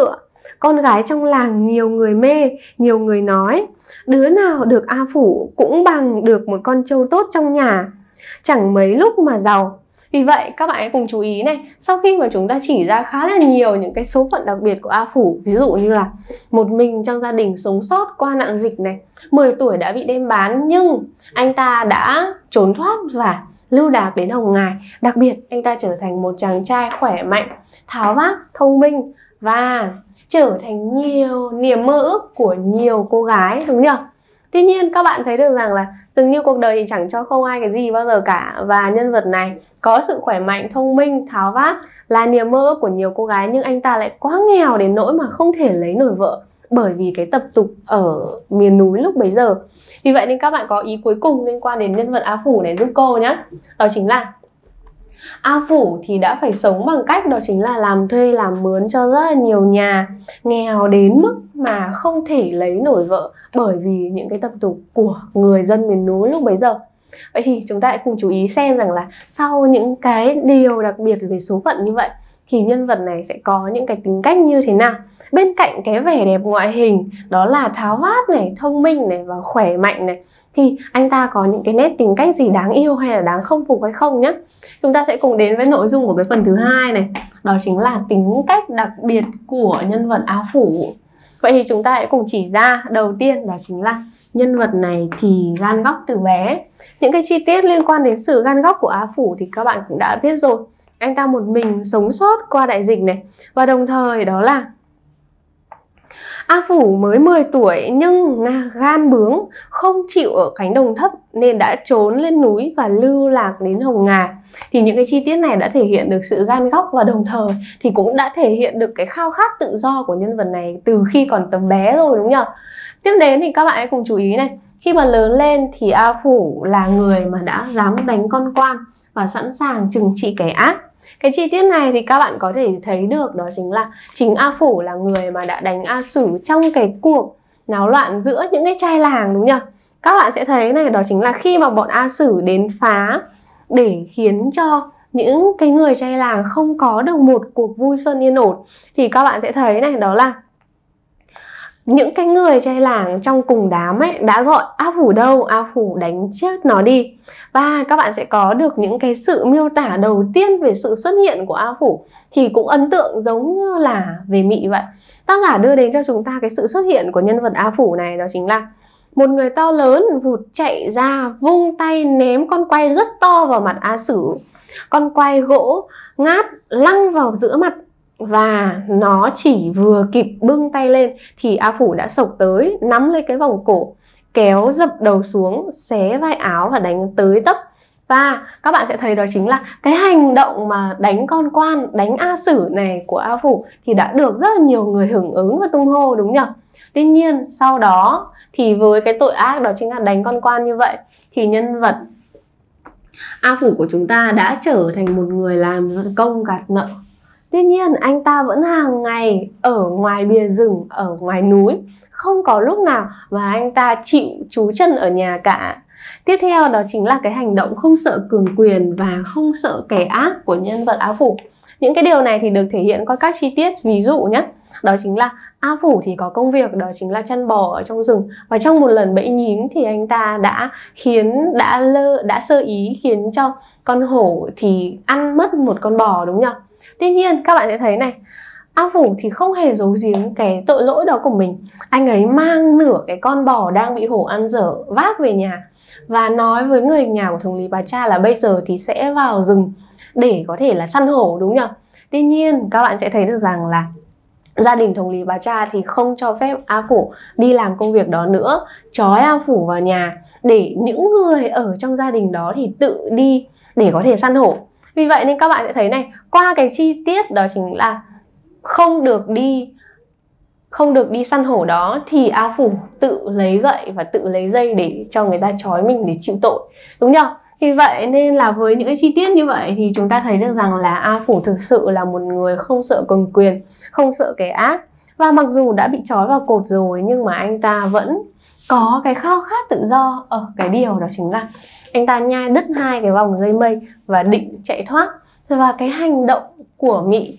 Con gái trong làng nhiều người mê, nhiều người nói, đứa nào được A Phủ cũng bằng được một con trâu tốt trong nhà, chẳng mấy lúc mà giàu. Vì vậy các bạn hãy cùng chú ý này, sau khi mà chúng ta chỉ ra khá là nhiều những cái số phận đặc biệt của A Phủ, ví dụ như là một mình trong gia đình sống sót qua nạn dịch này, 10 tuổi đã bị đem bán nhưng anh ta đã trốn thoát và lưu lạc đến Hồng Ngài. Đặc biệt anh ta trở thành một chàng trai khỏe mạnh, tháo vát, thông minh và trở thành nhiều niềm mơ ước của nhiều cô gái, đúng nhỉ? Tuy nhiên các bạn thấy được rằng là dường như cuộc đời thì chẳng cho không ai cái gì bao giờ cả, và nhân vật này có sự khỏe mạnh, thông minh, tháo vát, là niềm mơ ước của nhiều cô gái, nhưng anh ta lại quá nghèo đến nỗi mà không thể lấy nổi vợ bởi vì cái tập tục ở miền núi lúc bấy giờ. Vì vậy nên các bạn có ý cuối cùng liên quan đến nhân vật A Phủ này giúp cô nhé. Đó chính là A Phủ thì đã phải sống bằng cách đó chính là làm thuê làm mướn cho rất là nhiều nhà, nghèo đến mức mà không thể lấy nổi vợ bởi vì những cái tập tục của người dân miền núi lúc bấy giờ. Vậy thì chúng ta hãy cùng chú ý xem rằng là sau những cái điều đặc biệt về số phận như vậy thì nhân vật này sẽ có những cái tính cách như thế nào. Bên cạnh cái vẻ đẹp ngoại hình đó là tháo vát này, thông minh này và khỏe mạnh này, thì anh ta có những cái nét tính cách gì đáng yêu hay là đáng khâm phục hay không nhé. Chúng ta sẽ cùng đến với nội dung của cái phần thứ hai này, đó chính là tính cách đặc biệt của nhân vật A Phủ. Vậy thì chúng ta hãy cùng chỉ ra. Đầu tiên đó chính là nhân vật này thì gan góc từ bé. Những cái chi tiết liên quan đến sự gan góc của A Phủ thì các bạn cũng đã biết rồi. Anh ta một mình sống sót qua đại dịch này, và đồng thời đó là A Phủ mới 10 tuổi nhưng gan bướng, không chịu ở cánh đồng thấp nên đã trốn lên núi và lưu lạc đến Hồng Ngài. Thì những cái chi tiết này đã thể hiện được sự gan góc, và đồng thời thì cũng đã thể hiện được cái khao khát tự do của nhân vật này từ khi còn tầm bé rồi, đúng nhỉ? Tiếp đến thì các bạn hãy cùng chú ý này, khi mà lớn lên thì A Phủ là người mà đã dám đánh con quan và sẵn sàng trừng trị kẻ ác. Cái chi tiết này thì các bạn có thể thấy được, đó chính là chính A Phủ là người mà đã đánh A Sử trong cái cuộc náo loạn giữa những cái trai làng, đúng nhỉ? Các bạn sẽ thấy này, đó chính là khi mà bọn A Sử đến phá để khiến cho những cái người trai làng không có được một cuộc vui xuân yên ổn, thì các bạn sẽ thấy này, đó là những cái người trai làng trong cùng đám ấy đã gọi A Phủ đâu, A Phủ đánh chết nó đi. Và các bạn sẽ có được những cái sự miêu tả đầu tiên về sự xuất hiện của A Phủ thì cũng ấn tượng giống như là về Mị vậy. Tác giả đưa đến cho chúng ta cái sự xuất hiện của nhân vật A Phủ này, đó chính là một người to lớn vụt chạy ra, vung tay ném con quay rất to vào mặt A Sử. Con quay gỗ ngát lăn vào giữa mặt, và nó chỉ vừa kịp bưng tay lên thì A Phủ đã xộc tới, nắm lấy cái vòng cổ, kéo dập đầu xuống, xé vai áo và đánh tới tấp. Và các bạn sẽ thấy đó chính là cái hành động mà đánh con quan, đánh A Sử này của A Phủ thì đã được rất là nhiều người hưởng ứng và tung hô, đúng nhỉ? Tuy nhiên sau đó thì với cái tội ác đó chính là đánh con quan như vậy thì nhân vật A Phủ của chúng ta đã trở thành một người làm công gạt nợ. Tuy nhiên anh ta vẫn hàng ngày ở ngoài bìa rừng, ở ngoài núi, không có lúc nào mà anh ta chịu trú chân ở nhà cả. Tiếp theo đó chính là cái hành động không sợ cường quyền và không sợ kẻ ác của nhân vật A Phủ. Những cái điều này thì được thể hiện qua các chi tiết, ví dụ nhé, đó chính là A Phủ thì có công việc đó chính là chăn bò ở trong rừng, và trong một lần bẫy nhím thì anh ta đã sơ ý khiến cho con hổ thì ăn mất một con bò, đúng nhỉ? Tuy nhiên các bạn sẽ thấy này, A Phủ thì không hề giấu giếm cái tội lỗi đó của mình. Anh ấy mang nửa cái con bò đang bị hổ ăn dở vác về nhà và nói với người nhà của thống lý Bà Cha là bây giờ thì sẽ vào rừng để có thể là săn hổ, đúng nhỉ? Tuy nhiên các bạn sẽ thấy được rằng là gia đình thống lý Bà Cha thì không cho phép A Phủ đi làm công việc đó nữa, trói A Phủ vào nhà để những người ở trong gia đình đó thì tự đi để có thể săn hổ. Vì vậy nên các bạn sẽ thấy này, qua cái chi tiết đó chính là không được đi săn hổ đó thì A Phủ tự lấy gậy và tự lấy dây để cho người ta trói mình để chịu tội, đúng không? Vì vậy nên là với những cái chi tiết như vậy thì chúng ta thấy được rằng là A Phủ thực sự là một người không sợ cường quyền, không sợ kẻ ác. Và mặc dù đã bị trói vào cột rồi nhưng mà anh ta vẫn có cái khao khát tự do ở cái điều đó chính là anh ta nhai đứt hai cái vòng dây mây và định chạy thoát. Và cái hành động của Mị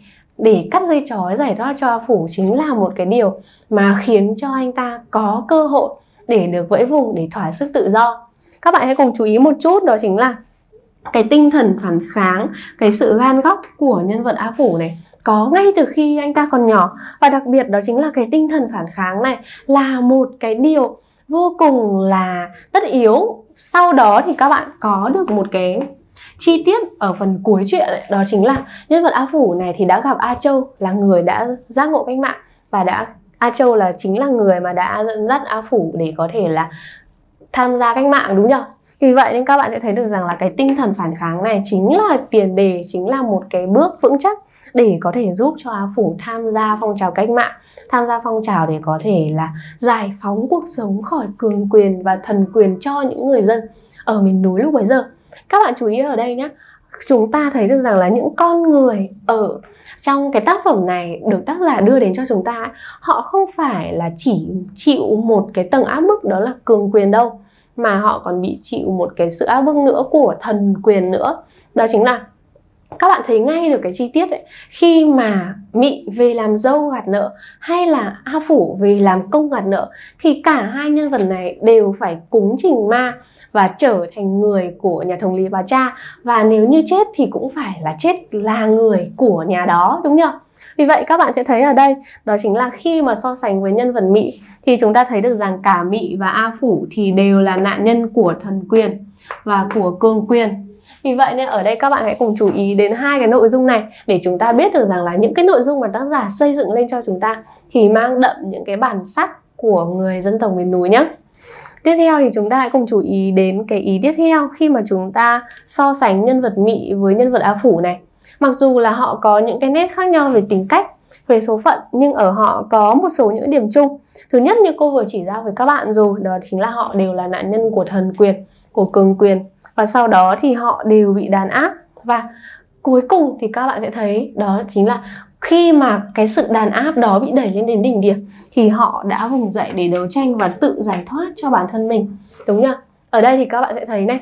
để cắt dây trói giải thoát cho A Phủ chính là một cái điều mà khiến cho anh ta có cơ hội để được vẫy vùng, để thỏa sức tự do. Các bạn hãy cùng chú ý một chút, đó chính là cái tinh thần phản kháng, cái sự gan góc của nhân vật A Phủ này có ngay từ khi anh ta còn nhỏ. Và đặc biệt đó chính là cái tinh thần phản kháng này là một cái điều vô cùng là tất yếu. Sau đó thì các bạn có được một cái chi tiết ở phần cuối chuyện ấy, đó chính là nhân vật A Phủ này thì đã gặp A Châu, là người đã giác ngộ cách mạng, và A Châu chính là người mà đã dẫn dắt A Phủ để có thể là tham gia cách mạng, đúng không? Vì vậy nên các bạn sẽ thấy được rằng là cái tinh thần phản kháng này chính là tiền đề, chính là một cái bước vững chắc để có thể giúp cho A Phủ tham gia phong trào cách mạng, tham gia phong trào để có thể là giải phóng cuộc sống khỏi cường quyền và thần quyền cho những người dân ở miền núi lúc bấy giờ. Các bạn chú ý ở đây nhé, chúng ta thấy được rằng là những con người ở trong cái tác phẩm này được tác giả đưa đến cho chúng ta, họ không phải là chỉ chịu một cái tầng áp bức đó là cường quyền đâu, mà họ còn bị chịu một cái sự áp bức nữa của thần quyền nữa. Đó chính là các bạn thấy ngay được cái chi tiết ấy, khi mà Mị về làm dâu gạt nợ hay là A Phủ về làm công gạt nợ thì cả hai nhân vật này đều phải cúng trình ma và trở thành người của nhà thống lý Bá Cha, và nếu như chết thì cũng phải là chết là người của nhà đó, đúng không? Vì vậy các bạn sẽ thấy ở đây đó chính là khi mà so sánh với nhân vật Mị thì chúng ta thấy được rằng cả Mị và A Phủ thì đều là nạn nhân của thần quyền và của cường quyền. Vì vậy nên ở đây các bạn hãy cùng chú ý đến hai cái nội dung này để chúng ta biết được rằng là những cái nội dung mà tác giả xây dựng lên cho chúng ta thì mang đậm những cái bản sắc của người dân tộc miền núi nhé. Tiếp theo thì chúng ta hãy cùng chú ý đến cái ý tiếp theo khi mà chúng ta so sánh nhân vật Mị với nhân vật A Phủ này. Mặc dù là họ có những cái nét khác nhau về tính cách, về số phận, nhưng ở họ có một số những điểm chung. Thứ nhất như cô vừa chỉ ra với các bạn rồi, đó chính là họ đều là nạn nhân của thần quyền, của cường quyền. Và sau đó thì họ đều bị đàn áp. Và cuối cùng thì các bạn sẽ thấy đó chính là khi mà cái sự đàn áp đó bị đẩy lên đến đỉnh điểm thì họ đã vùng dậy để đấu tranh và tự giải thoát cho bản thân mình, đúng nhỉ? Ở đây thì các bạn sẽ thấy này,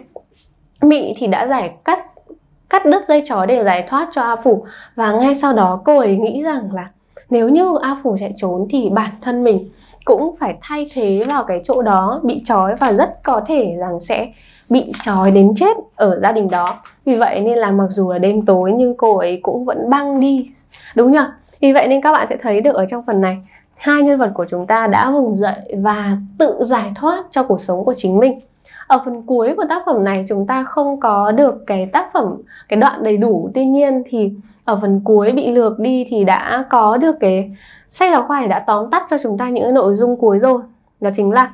Mị thì đã cắt đứt dây trói để giải thoát cho A Phủ, và ngay sau đó cô ấy nghĩ rằng là nếu như A Phủ chạy trốn thì bản thân mình cũng phải thay thế vào cái chỗ đó bị trói, và rất có thể rằng sẽ bị trói đến chết ở gia đình đó. Vì vậy nên là mặc dù là đêm tối nhưng cô ấy cũng vẫn băng đi, đúng nhỉ? Vì vậy nên các bạn sẽ thấy được ở trong phần này hai nhân vật của chúng ta đã vùng dậy và tự giải thoát cho cuộc sống của chính mình. Ở phần cuối của tác phẩm này chúng ta không có được cái đoạn đầy đủ, tuy nhiên thì ở phần cuối bị lược đi thì đã có được cái sách giáo khoa đã tóm tắt cho chúng ta những nội dung cuối rồi. Đó chính là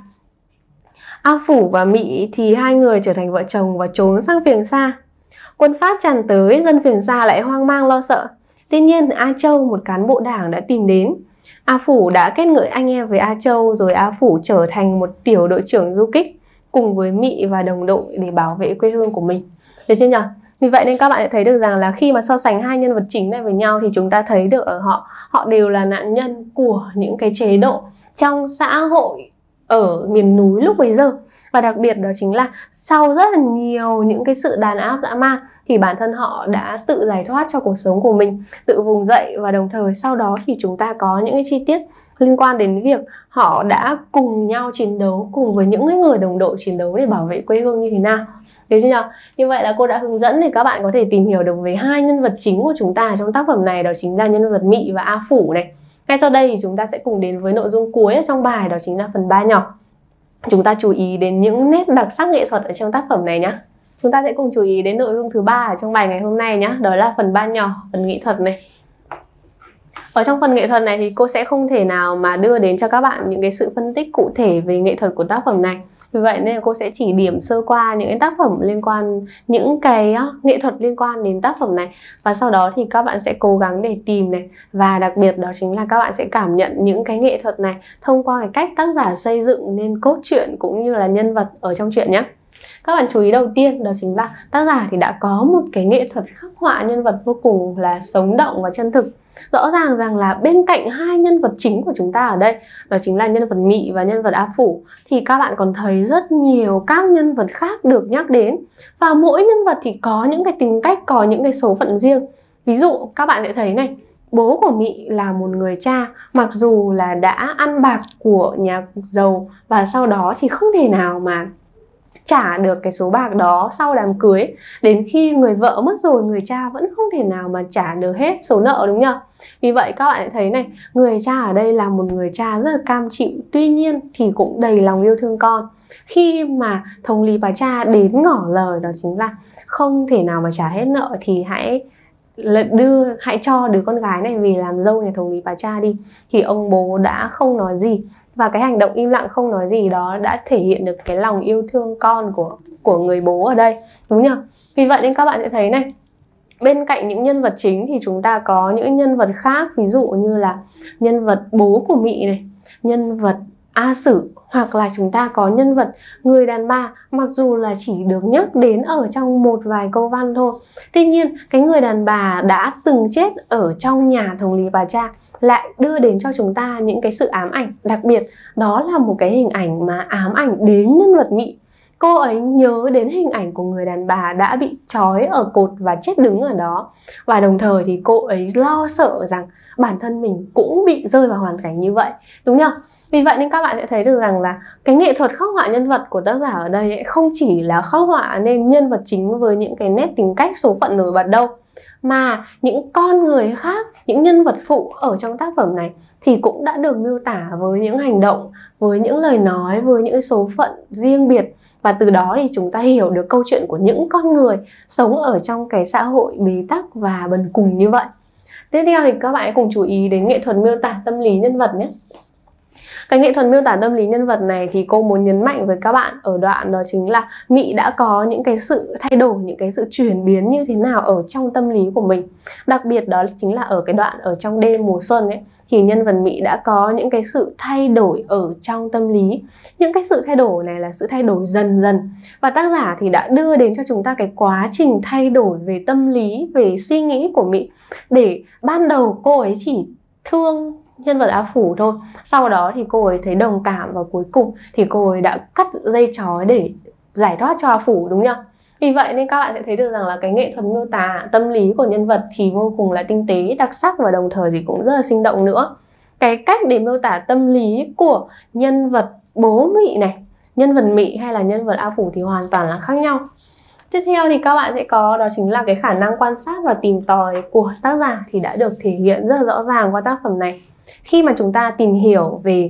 A Phủ và Mị thì hai người trở thành vợ chồng và trốn sang Phiềng Sa. Quân Pháp tràn tới, dân Phiềng Sa lại hoang mang lo sợ. Tuy nhiên A Châu, một cán bộ đảng, đã tìm đến. A Phủ đã kết ngợi anh em với A Châu, rồi A Phủ trở thành một tiểu đội trưởng du kích cùng với Mị và đồng đội để bảo vệ quê hương của mình. Được chưa nhỉ? Vì vậy nên các bạn sẽ thấy được rằng là khi mà so sánh hai nhân vật chính này với nhau thì chúng ta thấy được ở họ đều là nạn nhân của những cái chế độ trong xã hội ở miền núi lúc bấy giờ. Và đặc biệt đó chính là sau rất là nhiều những cái sự đàn áp dã man thì bản thân họ đã tự giải thoát cho cuộc sống của mình, tự vùng dậy, và đồng thời sau đó thì chúng ta có những cái chi tiết liên quan đến việc họ đã cùng nhau chiến đấu cùng với những người đồng đội chiến đấu để bảo vệ quê hương như thế nào. Được chưa nhỉ? Như vậy là cô đã hướng dẫn để các bạn có thể tìm hiểu được về hai nhân vật chính của chúng ta trong tác phẩm này, đó chính là nhân vật Mị và A Phủ này. Ngay sau đây thì chúng ta sẽ cùng đến với nội dung cuối ở trong bài, đó chính là phần 3 nhỏ. Chúng ta chú ý đến những nét đặc sắc nghệ thuật ở trong tác phẩm này nhé. Chúng ta sẽ cùng chú ý đến nội dung thứ 3 ở trong bài ngày hôm nay nhé. Đó là phần 3 nhỏ, phần nghệ thuật này. Ở trong phần nghệ thuật này thì cô sẽ không thể nào mà đưa đến cho các bạn những cái sự phân tích cụ thể về nghệ thuật của tác phẩm này. Vì vậy nên cô sẽ chỉ điểm sơ qua những cái tác phẩm liên quan, những cái nghệ thuật liên quan đến tác phẩm này. Và sau đó thì các bạn sẽ cố gắng để tìm này. Và đặc biệt đó chính là các bạn sẽ cảm nhận những cái nghệ thuật này thông qua cái cách tác giả xây dựng nên cốt truyện cũng như là nhân vật ở trong truyện nhé. Các bạn chú ý đầu tiên đó chính là tác giả thì đã có một cái nghệ thuật khắc họa nhân vật vô cùng là sống động và chân thực. Rõ ràng rằng là bên cạnh hai nhân vật chính của chúng ta ở đây, đó chính là nhân vật Mị và nhân vật A Phủ, thì các bạn còn thấy rất nhiều các nhân vật khác được nhắc đến. Và mỗi nhân vật thì có những cái tính cách, có những cái số phận riêng. Ví dụ các bạn sẽ thấy này, bố của Mị là một người cha, mặc dù là đã ăn bạc của nhà giàu và sau đó thì không thể nào mà trả được cái số bạc đó sau đám cưới. Đến khi người vợ mất rồi, người cha vẫn không thể nào mà trả được hết số nợ, đúng nhỉ? Vì vậy các bạn thấy này, người cha ở đây là một người cha rất là cam chịu, tuy nhiên thì cũng đầy lòng yêu thương con. Khi mà thống lý bà cha đến ngỏ lời đó chính là không thể nào mà trả hết nợ thì hãy cho đứa con gái này về làm dâu nhà thống lý bà cha đi, thì ông bố đã không nói gì. Và cái hành động im lặng không nói gì đó đã thể hiện được cái lòng yêu thương con của người bố ở đây, đúng nhỉ? Vì vậy nên các bạn sẽ thấy này, bên cạnh những nhân vật chính thì chúng ta có những nhân vật khác, ví dụ như là nhân vật bố của Mị này, nhân vật A Sử, hoặc là chúng ta có nhân vật người đàn bà, mặc dù là chỉ được nhắc đến ở trong một vài câu văn thôi. Tuy nhiên cái người đàn bà đã từng chết ở trong nhà thống lý bà cha lại đưa đến cho chúng ta những cái sự ám ảnh. Đặc biệt đó là một cái hình ảnh mà ám ảnh đến nhân vật Mị. Cô ấy nhớ đến hình ảnh của người đàn bà đã bị trói ở cột và chết đứng ở đó. Và đồng thời thì cô ấy lo sợ rằng bản thân mình cũng bị rơi vào hoàn cảnh như vậy, đúng không? Vì vậy nên các bạn sẽ thấy được rằng là cái nghệ thuật khắc họa nhân vật của tác giả ở đây ấy, không chỉ là khắc họa nên nhân vật chính với những cái nét tính cách số phận nổi bật đâu, mà những con người khác, những nhân vật phụ ở trong tác phẩm này thì cũng đã được miêu tả với những hành động, với những lời nói, với những số phận riêng biệt. Và từ đó thì chúng ta hiểu được câu chuyện của những con người sống ở trong cái xã hội bế tắc và bần cùng như vậy. Tiếp theo thì các bạn hãy cùng chú ý đến nghệ thuật miêu tả tâm lý nhân vật nhé. Cái nghệ thuật miêu tả tâm lý nhân vật này thì cô muốn nhấn mạnh với các bạn ở đoạn đó chính là Mị đã có những cái sự thay đổi, những cái sự chuyển biến như thế nào ở trong tâm lý của mình. Đặc biệt đó chính là ở cái đoạn ở trong đêm mùa xuân ấy, thì nhân vật Mị đã có những cái sự thay đổi ở trong tâm lý. Những cái sự thay đổi này là sự thay đổi dần dần. Và tác giả thì đã đưa đến cho chúng ta cái quá trình thay đổi về tâm lý, về suy nghĩ của Mị. Để ban đầu cô ấy chỉ thương nhân vật A Phủ thôi, sau đó thì cô ấy thấy đồng cảm và cuối cùng thì cô ấy đã cắt dây trói để giải thoát cho A Phủ, đúng không? Vì vậy nên các bạn sẽ thấy được rằng là cái nghệ thuật miêu tả tâm lý của nhân vật thì vô cùng là tinh tế, đặc sắc và đồng thời thì cũng rất là sinh động nữa. Cái cách để miêu tả tâm lý của nhân vật bố Mị này, nhân vật Mị hay là nhân vật A Phủ thì hoàn toàn là khác nhau. Tiếp theo thì các bạn sẽ có đó chính là cái khả năng quan sát và tìm tòi của tác giả thì đã được thể hiện rất là rõ ràng qua tác phẩm này. Khi mà chúng ta tìm hiểu về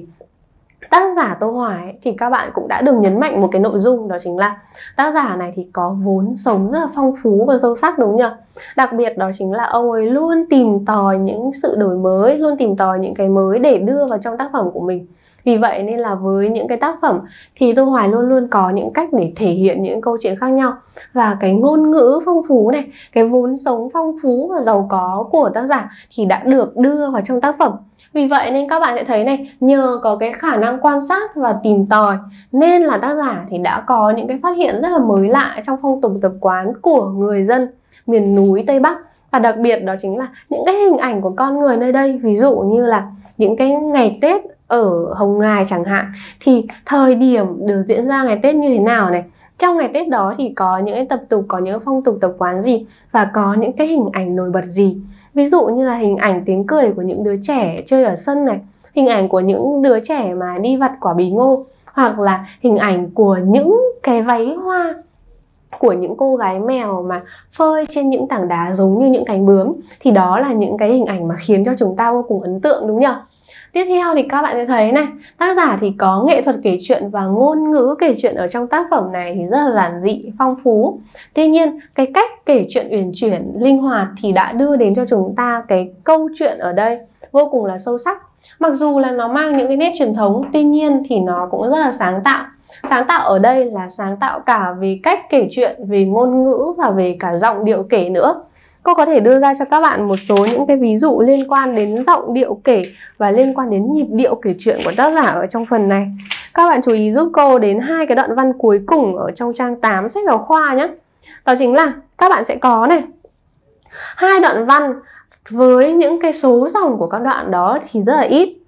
tác giả Tô Hoài thì các bạn cũng đã được nhấn mạnh một cái nội dung, đó chính là tác giả này thì có vốn sống rất là phong phú và sâu sắc, đúng nhỉ? Đặc biệt đó chính là ông ấy luôn tìm tòi những sự đổi mới, luôn tìm tòi những cái mới để đưa vào trong tác phẩm của mình. Vì vậy nên là với những cái tác phẩm thì Tô Hoài luôn luôn có những cách để thể hiện những câu chuyện khác nhau. Và cái ngôn ngữ phong phú này, cái vốn sống phong phú và giàu có của tác giả thì đã được đưa vào trong tác phẩm. Vì vậy nên các bạn sẽ thấy này, nhờ có cái khả năng quan sát và tìm tòi nên là tác giả thì đã có những cái phát hiện rất là mới lạ trong phong tục tập quán của người dân miền núi Tây Bắc. Và đặc biệt đó chính là những cái hình ảnh của con người nơi đây, ví dụ như là những cái ngày Tết ở Hồng Ngài chẳng hạn, thì thời điểm được diễn ra ngày Tết như thế nào này, trong ngày Tết đó thì có những cái tập tục, có những phong tục tập quán gì và có những cái hình ảnh nổi bật gì. Ví dụ như là hình ảnh tiếng cười của những đứa trẻ chơi ở sân này, hình ảnh của những đứa trẻ mà đi vặt quả bí ngô, hoặc là hình ảnh của những cái váy hoa của những cô gái mèo mà phơi trên những tảng đá giống như những cánh bướm. Thì đó là những cái hình ảnh mà khiến cho chúng ta vô cùng ấn tượng, đúng nhỉ? Tiếp theo thì các bạn sẽ thấy này, tác giả thì có nghệ thuật kể chuyện và ngôn ngữ kể chuyện ở trong tác phẩm này thì rất là giản dị, phong phú. Tuy nhiên cái cách kể chuyện uyển chuyển, linh hoạt thì đã đưa đến cho chúng ta cái câu chuyện ở đây vô cùng là sâu sắc. Mặc dù là nó mang những cái nét truyền thống, tuy nhiên thì nó cũng rất là sáng tạo. Sáng tạo ở đây là sáng tạo cả về cách kể chuyện, về ngôn ngữ và về cả giọng điệu kể nữa. Cô có thể đưa ra cho các bạn một số những cái ví dụ liên quan đến giọng điệu kể và liên quan đến nhịp điệu kể chuyện của tác giả ở trong phần này. Các bạn chú ý giúp cô đến hai cái đoạn văn cuối cùng ở trong trang 8 sách giáo khoa nhé. Đó chính là các bạn sẽ có này, hai đoạn văn với những cái số dòng của các đoạn đó thì rất là ít.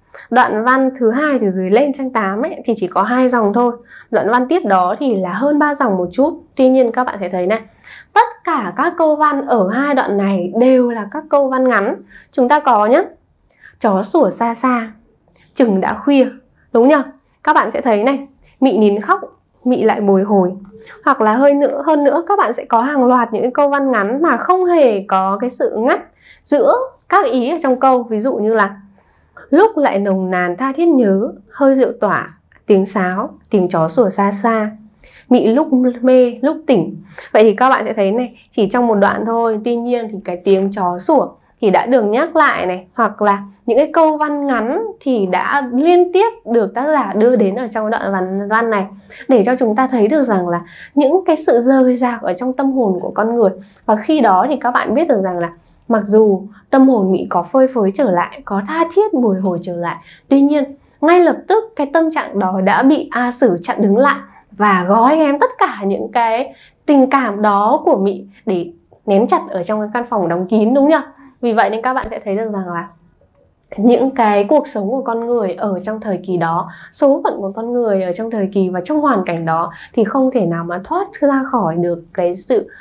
Đoạn văn thứ hai từ dưới lên trang 8 ấy thì chỉ có 2 dòng thôi. Đoạn văn tiếp đó thì là hơn 3 dòng một chút. Tuy nhiên các bạn thấy thấy này, tất cả các câu văn ở hai đoạn này đều là các câu văn ngắn. Chúng ta có nhé, chó sủa xa xa, chừng đã khuya, đúng nhỉ? Các bạn sẽ thấy này, mị nín khóc, mị lại bồi hồi. Hoặc là hơn nữa các bạn sẽ có hàng loạt những câu văn ngắn mà không hề có cái sự ngắt giữa các ý ở trong câu. Ví dụ như là lúc lại nồng nàn tha thiết nhớ, hơi rượu tỏa, tiếng sáo, tiếng chó sủa xa xa, mị lúc mê lúc tỉnh. Vậy thì các bạn sẽ thấy này, chỉ trong một đoạn thôi, tuy nhiên thì cái tiếng chó sủa thì đã được nhắc lại này, hoặc là những cái câu văn ngắn thì đã liên tiếp được tác giả đưa đến ở trong đoạn văn này, để cho chúng ta thấy được rằng là những cái sự rời rạc ở trong tâm hồn của con người. Và khi đó thì các bạn biết được rằng là mặc dù tâm hồn Mị có phơi phới trở lại, có tha thiết bồi hồi trở lại, tuy nhiên ngay lập tức cái tâm trạng đó đã bị A Sử chặn đứng lại và gói ghém tất cả những cái tình cảm đó của Mị để ném chặt ở trong cái căn phòng đóng kín, đúng nhỉ? Vì vậy nên các bạn sẽ thấy được rằng là những cái cuộc sống của con người ở trong thời kỳ đó, số phận của con người ở trong thời kỳ và trong hoàn cảnh đó thì không thể nào mà thoát ra khỏi được cái sự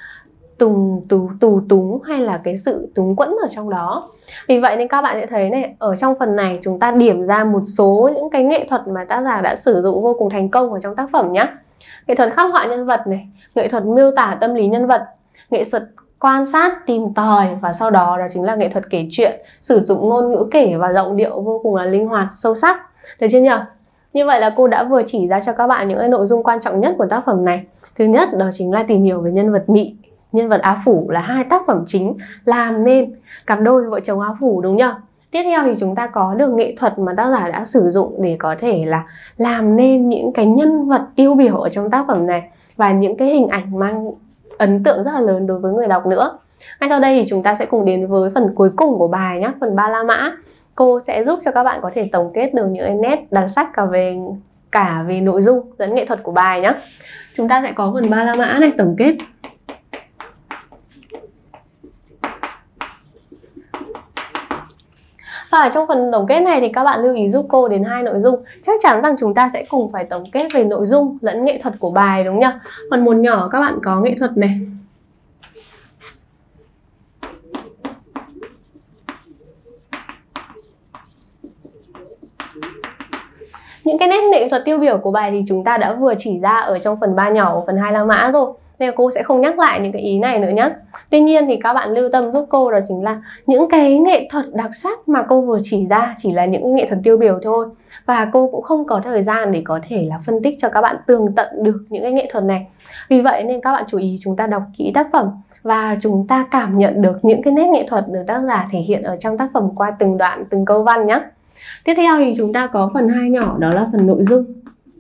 tù túng hay là cái sự túng quẫn ở trong đó. Vì vậy nên các bạn sẽ thấy này, ở trong phần này chúng ta điểm ra một số những cái nghệ thuật mà tác giả đã sử dụng vô cùng thành công ở trong tác phẩm nhé. Nghệ thuật khắc họa nhân vật này, nghệ thuật miêu tả tâm lý nhân vật, nghệ thuật quan sát, tìm tòi, và sau đó chính là nghệ thuật kể chuyện, sử dụng ngôn ngữ kể và giọng điệu vô cùng là linh hoạt, sâu sắc. Được chưa nhỉ? Như vậy là cô đã vừa chỉ ra cho các bạn những cái nội dung quan trọng nhất của tác phẩm này. Thứ nhất đó chính là tìm hiểu về nhân vật Mị, nhân vật Á Phủ là hai tác phẩm chính làm nên cặp đôi vợ chồng Á Phủ, đúng nhỉ? Tiếp theo thì chúng ta có được nghệ thuật mà tác giả đã sử dụng để có thể là làm nên những cái nhân vật tiêu biểu ở trong tác phẩm này và những cái hình ảnh mang ấn tượng rất là lớn đối với người đọc nữa. Ngay sau đây thì chúng ta sẽ cùng đến với phần cuối cùng của bài nhé, phần Ba La Mã. Cô sẽ giúp cho các bạn có thể tổng kết được những nét đặc sắc cả về nội dung lẫn nghệ thuật của bài nhé. Chúng ta sẽ có phần Ba La Mã này, tổng kết. Và ở trong phần tổng kết này thì các bạn lưu ý giúp cô đến hai nội dung. Chắc chắn rằng chúng ta sẽ cùng phải tổng kết về nội dung lẫn nghệ thuật của bài, đúng nhỉ? Phần 1 nhỏ các bạn có nghệ thuật này. Những cái nét nghệ thuật tiêu biểu của bài thì chúng ta đã vừa chỉ ra ở trong phần 3 nhỏ của phần 2 La Mã rồi, nên cô sẽ không nhắc lại những cái ý này nữa nhé. Tuy nhiên thì các bạn lưu tâm giúp cô đó chính là những cái nghệ thuật đặc sắc mà cô vừa chỉ ra chỉ là những nghệ thuật tiêu biểu thôi, và cô cũng không có thời gian để có thể là phân tích cho các bạn tường tận được những cái nghệ thuật này. Vì vậy nên các bạn chú ý chúng ta đọc kỹ tác phẩm và chúng ta cảm nhận được những cái nét nghệ thuật được tác giả thể hiện ở trong tác phẩm qua từng đoạn, từng câu văn nhé. Tiếp theo thì chúng ta có phần 2 nhỏ, đó là phần nội dung.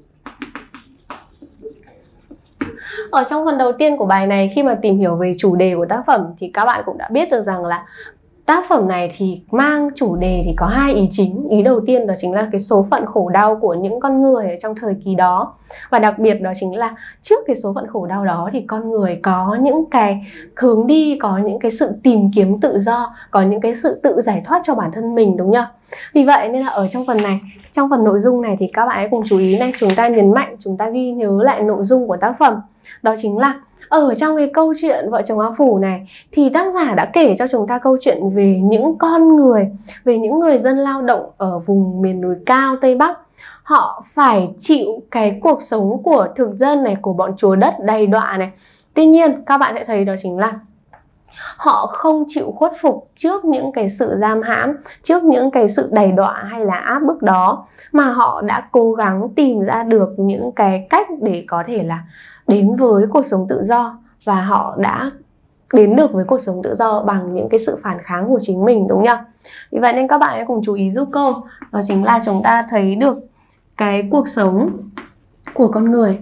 Ở trong phần đầu tiên của bài này, khi mà tìm hiểu về chủ đề của tác phẩm thì các bạn cũng đã biết được rằng là tác phẩm này thì mang chủ đề thì có hai ý chính. Ý đầu tiên đó chính là cái số phận khổ đau của những con người ở trong thời kỳ đó. Và đặc biệt đó chính là trước cái số phận khổ đau đó thì con người có những cái hướng đi, có những cái sự tìm kiếm tự do, có những cái sự tự giải thoát cho bản thân mình, đúng không? Vì vậy nên là ở trong phần này, trong phần nội dung này thì các bạn hãy cùng chú ý này, chúng ta nhấn mạnh, chúng ta ghi nhớ lại nội dung của tác phẩm. Đó chính là ở trong cái câu chuyện Vợ chồng Á Phủ này thì tác giả đã kể cho chúng ta câu chuyện về những con người, về những người dân lao động ở vùng miền núi cao Tây Bắc. Họ phải chịu cái cuộc sống của thực dân này, của bọn chúa đất đầy đọa này. Tuy nhiên các bạn sẽ thấy đó chính là họ không chịu khuất phục trước những cái sự giam hãm, trước những cái sự đầy đọa hay là áp bức đó, mà họ đã cố gắng tìm ra được những cái cách để có thể là đến với cuộc sống tự do, và họ đã đến được với cuộc sống tự do bằng những cái sự phản kháng của chính mình, đúng không? Vì vậy nên các bạn hãy cùng chú ý giúp cô, đó chính là chúng ta thấy được cái cuộc sống của con người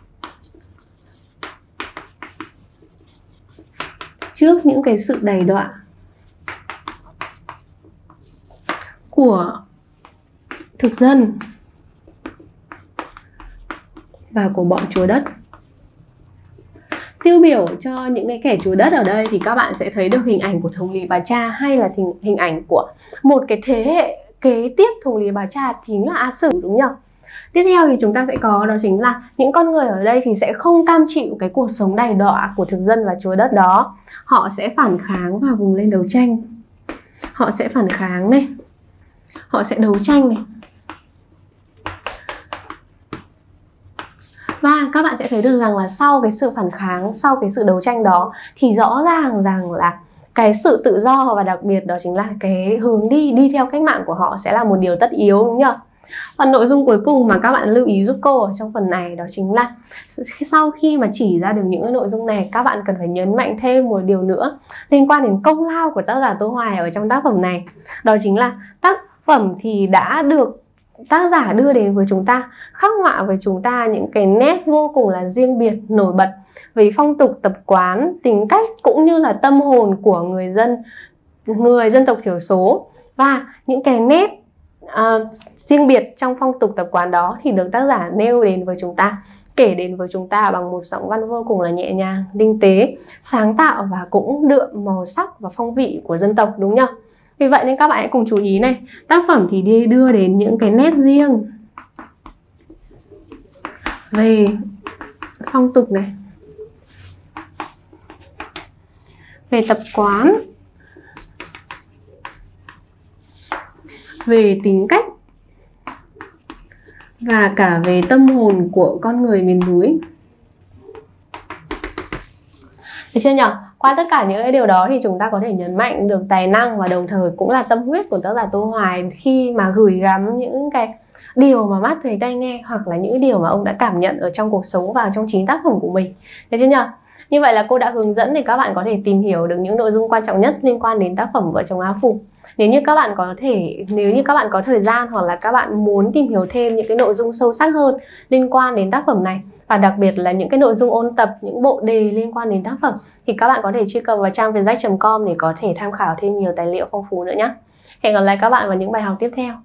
trước những cái sự đầy đọa của thực dân và của bọn chúa đất. Tiêu biểu cho những cái kẻ chúa đất ở đây thì các bạn sẽ thấy được hình ảnh của thống lý Bà Cha, hay là hình ảnh của một cái thế hệ kế tiếp Thùng Lý Báo Trà chính là A Sử, đúng nhỉ? Tiếp theo thì chúng ta sẽ có đó chính là những con người ở đây thì sẽ không cam chịu cái cuộc sống đầy đọa của thực dân và chúa đất đó. Họ sẽ phản kháng và vùng lên đấu tranh. Họ sẽ phản kháng này, họ sẽ đấu tranh này. Và các bạn sẽ thấy được rằng là sau cái sự phản kháng, sau cái sự đấu tranh đó thì rõ ràng rằng là cái sự tự do và đặc biệt đó chính là cái hướng đi theo cách mạng của họ sẽ là một điều tất yếu, đúng nhỉ? Và nội dung cuối cùng mà các bạn lưu ý giúp cô ở trong phần này đó chính là sau khi mà chỉ ra được những cái nội dung này, các bạn cần phải nhấn mạnh thêm một điều nữa liên quan đến công lao của tác giả Tô Hoài ở trong tác phẩm này. Đó chính là tác phẩm thì đã được tác giả đưa đến với chúng ta, khắc họa với chúng ta những cái nét vô cùng là riêng biệt, nổi bật về phong tục tập quán, tính cách cũng như là tâm hồn của người dân tộc thiểu số. Và những cái nét riêng biệt trong phong tục tập quán đó thì được tác giả nêu đến với chúng ta, kể đến với chúng ta bằng một giọng văn vô cùng là nhẹ nhàng, tinh tế, sáng tạo và cũng đượm màu sắc và phong vị của dân tộc, đúng nhỉ? Vì vậy nên các bạn hãy cùng chú ý này, tác phẩm thì đi đưa đến những cái nét riêng về phong tục này, về tập quán, về tính cách và cả về tâm hồn của con người miền núi. Được chưa nhỉ? Qua tất cả những cái điều đó thì chúng ta có thể nhấn mạnh được tài năng và đồng thời cũng là tâm huyết của tác giả Tô Hoài khi mà gửi gắm những cái điều mà mắt thấy tai nghe hoặc là những điều mà ông đã cảm nhận ở trong cuộc sống vào trong chính tác phẩm của mình. Được chưa nhỉ? Như vậy là cô đã hướng dẫn để các bạn có thể tìm hiểu được những nội dung quan trọng nhất liên quan đến tác phẩm Vợ Chồng A Phủ. Nếu như các bạn có thời gian hoặc là các bạn muốn tìm hiểu thêm những cái nội dung sâu sắc hơn liên quan đến tác phẩm này và đặc biệt là những cái nội dung ôn tập, những bộ đề liên quan đến tác phẩm thì các bạn có thể truy cập vào trang vietjak.com để có thể tham khảo thêm nhiều tài liệu phong phú nữa nhé. Hẹn gặp lại các bạn vào những bài học tiếp theo.